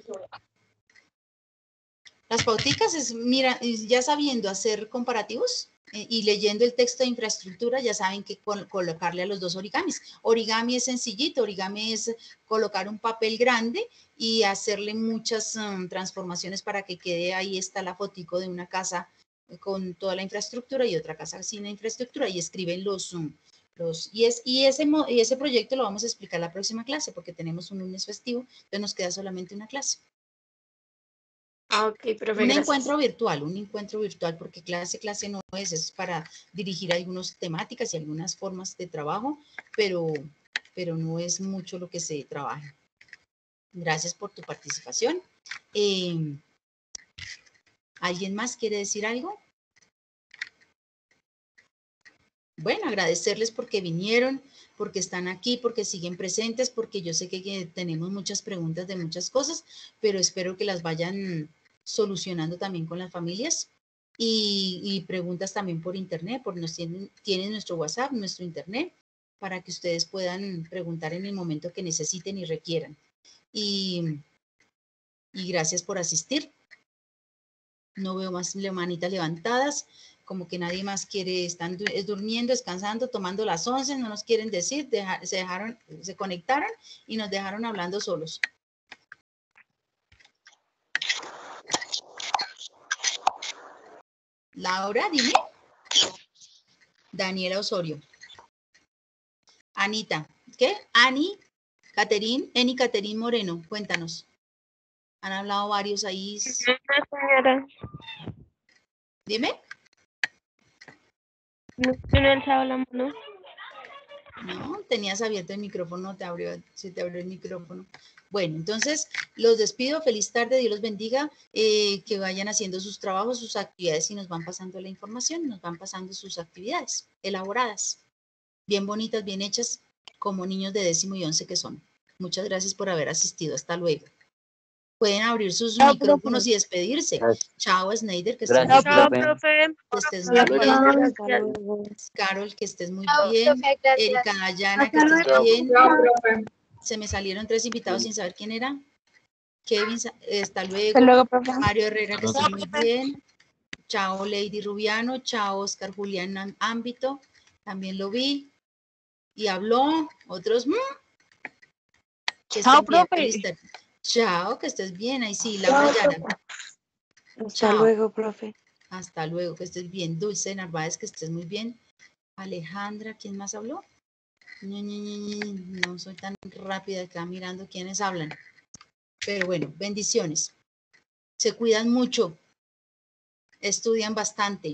Las pauticas es, mira, ya sabiendo hacer comparativos eh, y leyendo el texto de infraestructura, ya saben que col colocarle a los dos origamis. Origami es sencillito, origami es colocar un papel grande y hacerle muchas um, transformaciones para que quede, ahí está la fotico de una casa con toda la infraestructura y otra casa sin la infraestructura y escriben los... Um, Los, y, es, y, ese, y ese proyecto lo vamos a explicar la próxima clase porque tenemos un lunes festivo, entonces nos queda solamente una clase. Ah, ok, profe, un gracias. encuentro virtual, un encuentro virtual, porque clase, clase no es, es para dirigir algunas temáticas y algunas formas de trabajo, pero, pero no es mucho lo que se trabaja. Gracias por tu participación. Eh, ¿Alguien más quiere decir algo? Bueno, agradecerles porque vinieron, porque están aquí, porque siguen presentes, porque yo sé que, que tenemos muchas preguntas de muchas cosas, pero espero que las vayan solucionando también con las familias y, y preguntas también por internet, porque nos tienen, tienen nuestro WhatsApp, nuestro internet, para que ustedes puedan preguntar en el momento que necesiten y requieran. Y, y gracias por asistir. No veo más manitas levantadas, como que nadie más quiere, están durmiendo, descansando, tomando las once, no nos quieren decir, deja, se dejaron, se conectaron y nos dejaron hablando solos. Laura, dime. Daniela Osorio. Anita, ¿qué? Ani, Caterín, Eni Caterín Moreno, cuéntanos. Han hablado varios ahí. Señora, Dime. no tiene alzado la mano. No, tenías abierto el micrófono, te abrió, se te abrió el micrófono. Bueno, entonces los despido. Feliz tarde, Dios los bendiga. Eh, que vayan haciendo sus trabajos, sus actividades y nos van pasando la información, nos van pasando sus actividades elaboradas, bien bonitas, bien hechas, como niños de décimo y once que son. Muchas gracias por haber asistido. Hasta luego. Pueden abrir sus Chao, micrófonos profe. y despedirse. Gracias. Chao, Snyder, que estés Gracias, muy Chao, bien. profe. profe. Que estés Hasta muy luego. bien. Hasta luego. Carol, que estés muy Chao, bien. profe, gracias. Erika Dayana, que Hasta estés Chao, bien. profe. profe. Se me salieron tres invitados sin saber quién era. Kevin, sa- eh, hasta Hasta luego. luego, profe. Mario Herrera, que estés Chao, muy profe. bien. Chao, Lady Rubiano. Chao, Oscar Julián Am- Ámbito. También lo vi. Y habló. Otros. mm, Que Chao, estén bien. profe. Feliz tarde. Chao, que estés bien. Ahí sí, Laura Yara. Hasta Chao. luego, profe. Hasta luego, que estés bien. Dulce Narváez, que estés muy bien. Alejandra, ¿quién más habló? Ñe, Ñe, Ñe, Ñe, no soy tan rápida acá mirando quiénes hablan. Pero bueno, bendiciones. Se cuidan mucho. Estudian bastante.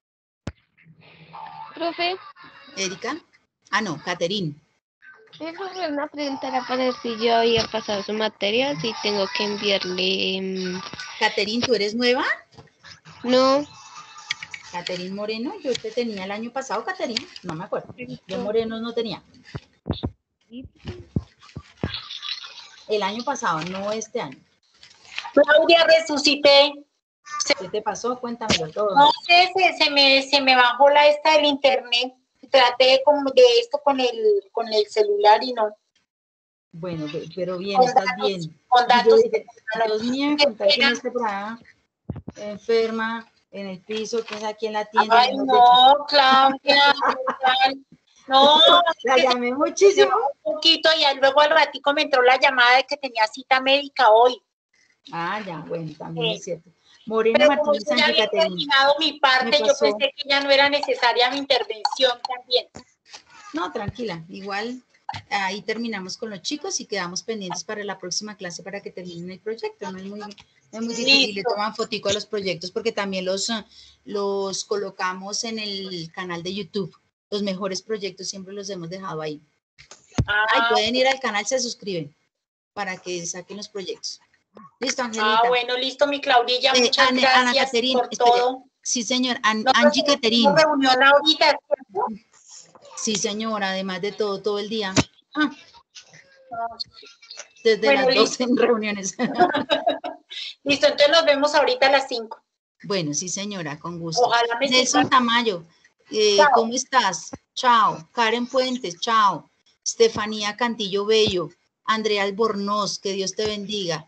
Profe, Erika. Ah, no, Caterín. eh, profe, una pregunta era para ver si yo había pasado su materia, si tengo que enviarle... mm, Caterín, ¿tú eres nueva? No, Caterín Moreno, yo te tenía el año pasado, Caterín. No me acuerdo. Yo Morenos no tenía. El año pasado, no este año. Claudia, resucité. ¿Qué te pasó? Cuéntamelo todo. No sé, se, se me, se me bajó la esta del internet. Traté como de esto con el, con el celular y no. Bueno, pe- pero bien, Con estás datos, bien. con Y yo datos. dije, Dios mío, Qué contar que no pena. esté por allá, enferma, en el piso, que es aquí en la tienda. Ay, mejor no, Claudia. No, dicho. La llamé muchísimo. un poquito y luego al ratico me entró la llamada de que tenía cita médica hoy. Ah, ya, bueno, también Sí. es cierto. Moreno Pero como Martínez yo ya Sánchez, había Caterina. terminado mi Me parte, yo pasó. pensé que ya no era necesaria mi intervención también. No, tranquila, igual ahí terminamos con los chicos y quedamos pendientes para la próxima clase para que terminen el proyecto. No es muy, no es muy difícil, le Listo. toman fotico a los proyectos porque también los, eh, los colocamos en el canal de YouTube. Los mejores proyectos siempre los hemos dejado ahí. Ah, Ay, pueden ir al canal, se suscriben para que saquen los proyectos. Listo, Angelita. ah, bueno, listo, mi Claudilla, Eh, muchas Ana- Ana gracias Caterina, por espere. todo. Sí, señor. An- Nosotros Angie tenemos Caterina. reunión ahorita, ¿cierto? Sí, señora, además de todo, todo el día. Ah, Ah, desde Bueno, las listo. doce en reuniones. Listo, entonces nos vemos ahorita a las cinco. Bueno, sí, señora, con gusto. Ojalá me Nelson sirva. Tamayo, eh, Chao. ¿cómo estás? Chao. Karen Puentes, chao. Estefanía Cantillo Bello, Andrea Albornoz, que Dios te bendiga.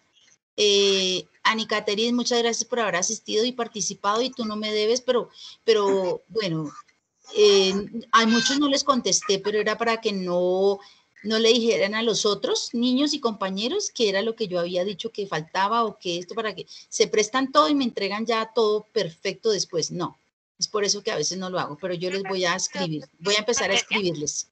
Eh, Ani Caterín, muchas gracias por haber asistido y participado y tú no me debes, pero, pero bueno, eh, a muchos no les contesté, pero era para que no, no le dijeran a los otros niños y compañeros que era lo que yo había dicho que faltaba o que esto para que se prestan todo y me entregan ya todo perfecto después. No, es por eso que a veces no lo hago, pero yo les voy a escribir, voy a empezar a escribirles.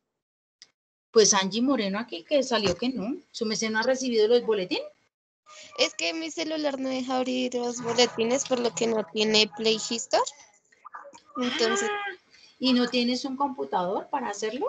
Pues Angie Moreno aquí que salió que no, su merced no ha recibido los boletines. es que mi celular no deja abrir los boletines, por lo que no tiene Play History. Entonces, Ah, ¿y no tienes un computador para hacerlo?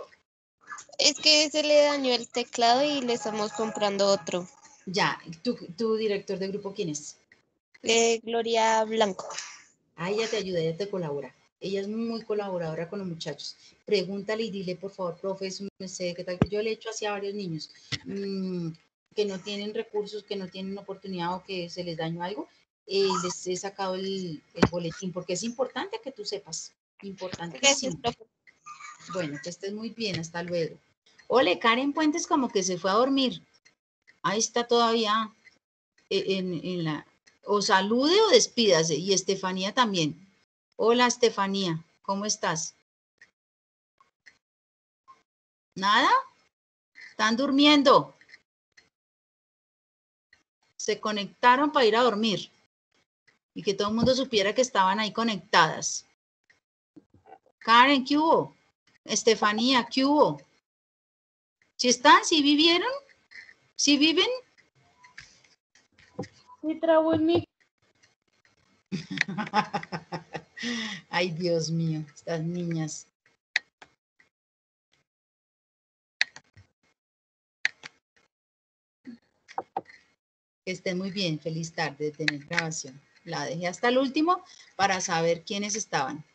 es que se le dañó el teclado y le estamos comprando otro. Ya, ¿tu, tu director de grupo quién es? Eh, Gloria Blanco. Ah, ella te ayuda, ella te colabora. Ella es muy colaboradora con los muchachos. Pregúntale y dile, por favor, profe, no sé qué tal. Yo le he hecho así a varios niños mmm, que no tienen recursos, que no tienen oportunidad o que se les dañó algo. Eh, les he sacado el, el boletín porque es importante que tú sepas. Importantísimo. Gracias, profe. Bueno, que estés muy bien. Hasta luego. Ole, Karen Puentes como que se fue a dormir. Ahí está todavía en, en la... O salude o despídase. Y Estefanía también. Hola, Estefanía. ¿Cómo estás? ¿Nada? ¿Están durmiendo? Se conectaron para ir a dormir. Y que todo el mundo supiera que estaban ahí conectadas. Karen, ¿qué hubo? Estefanía, ¿qué hubo? ¿Sí están? ¿Sí vivieron? ¿Sí viven? Sí, trabo en mi... Ay, Dios mío, estas niñas. Que estén muy bien, feliz tarde de tener grabación. La dejé hasta el último para saber quiénes estaban.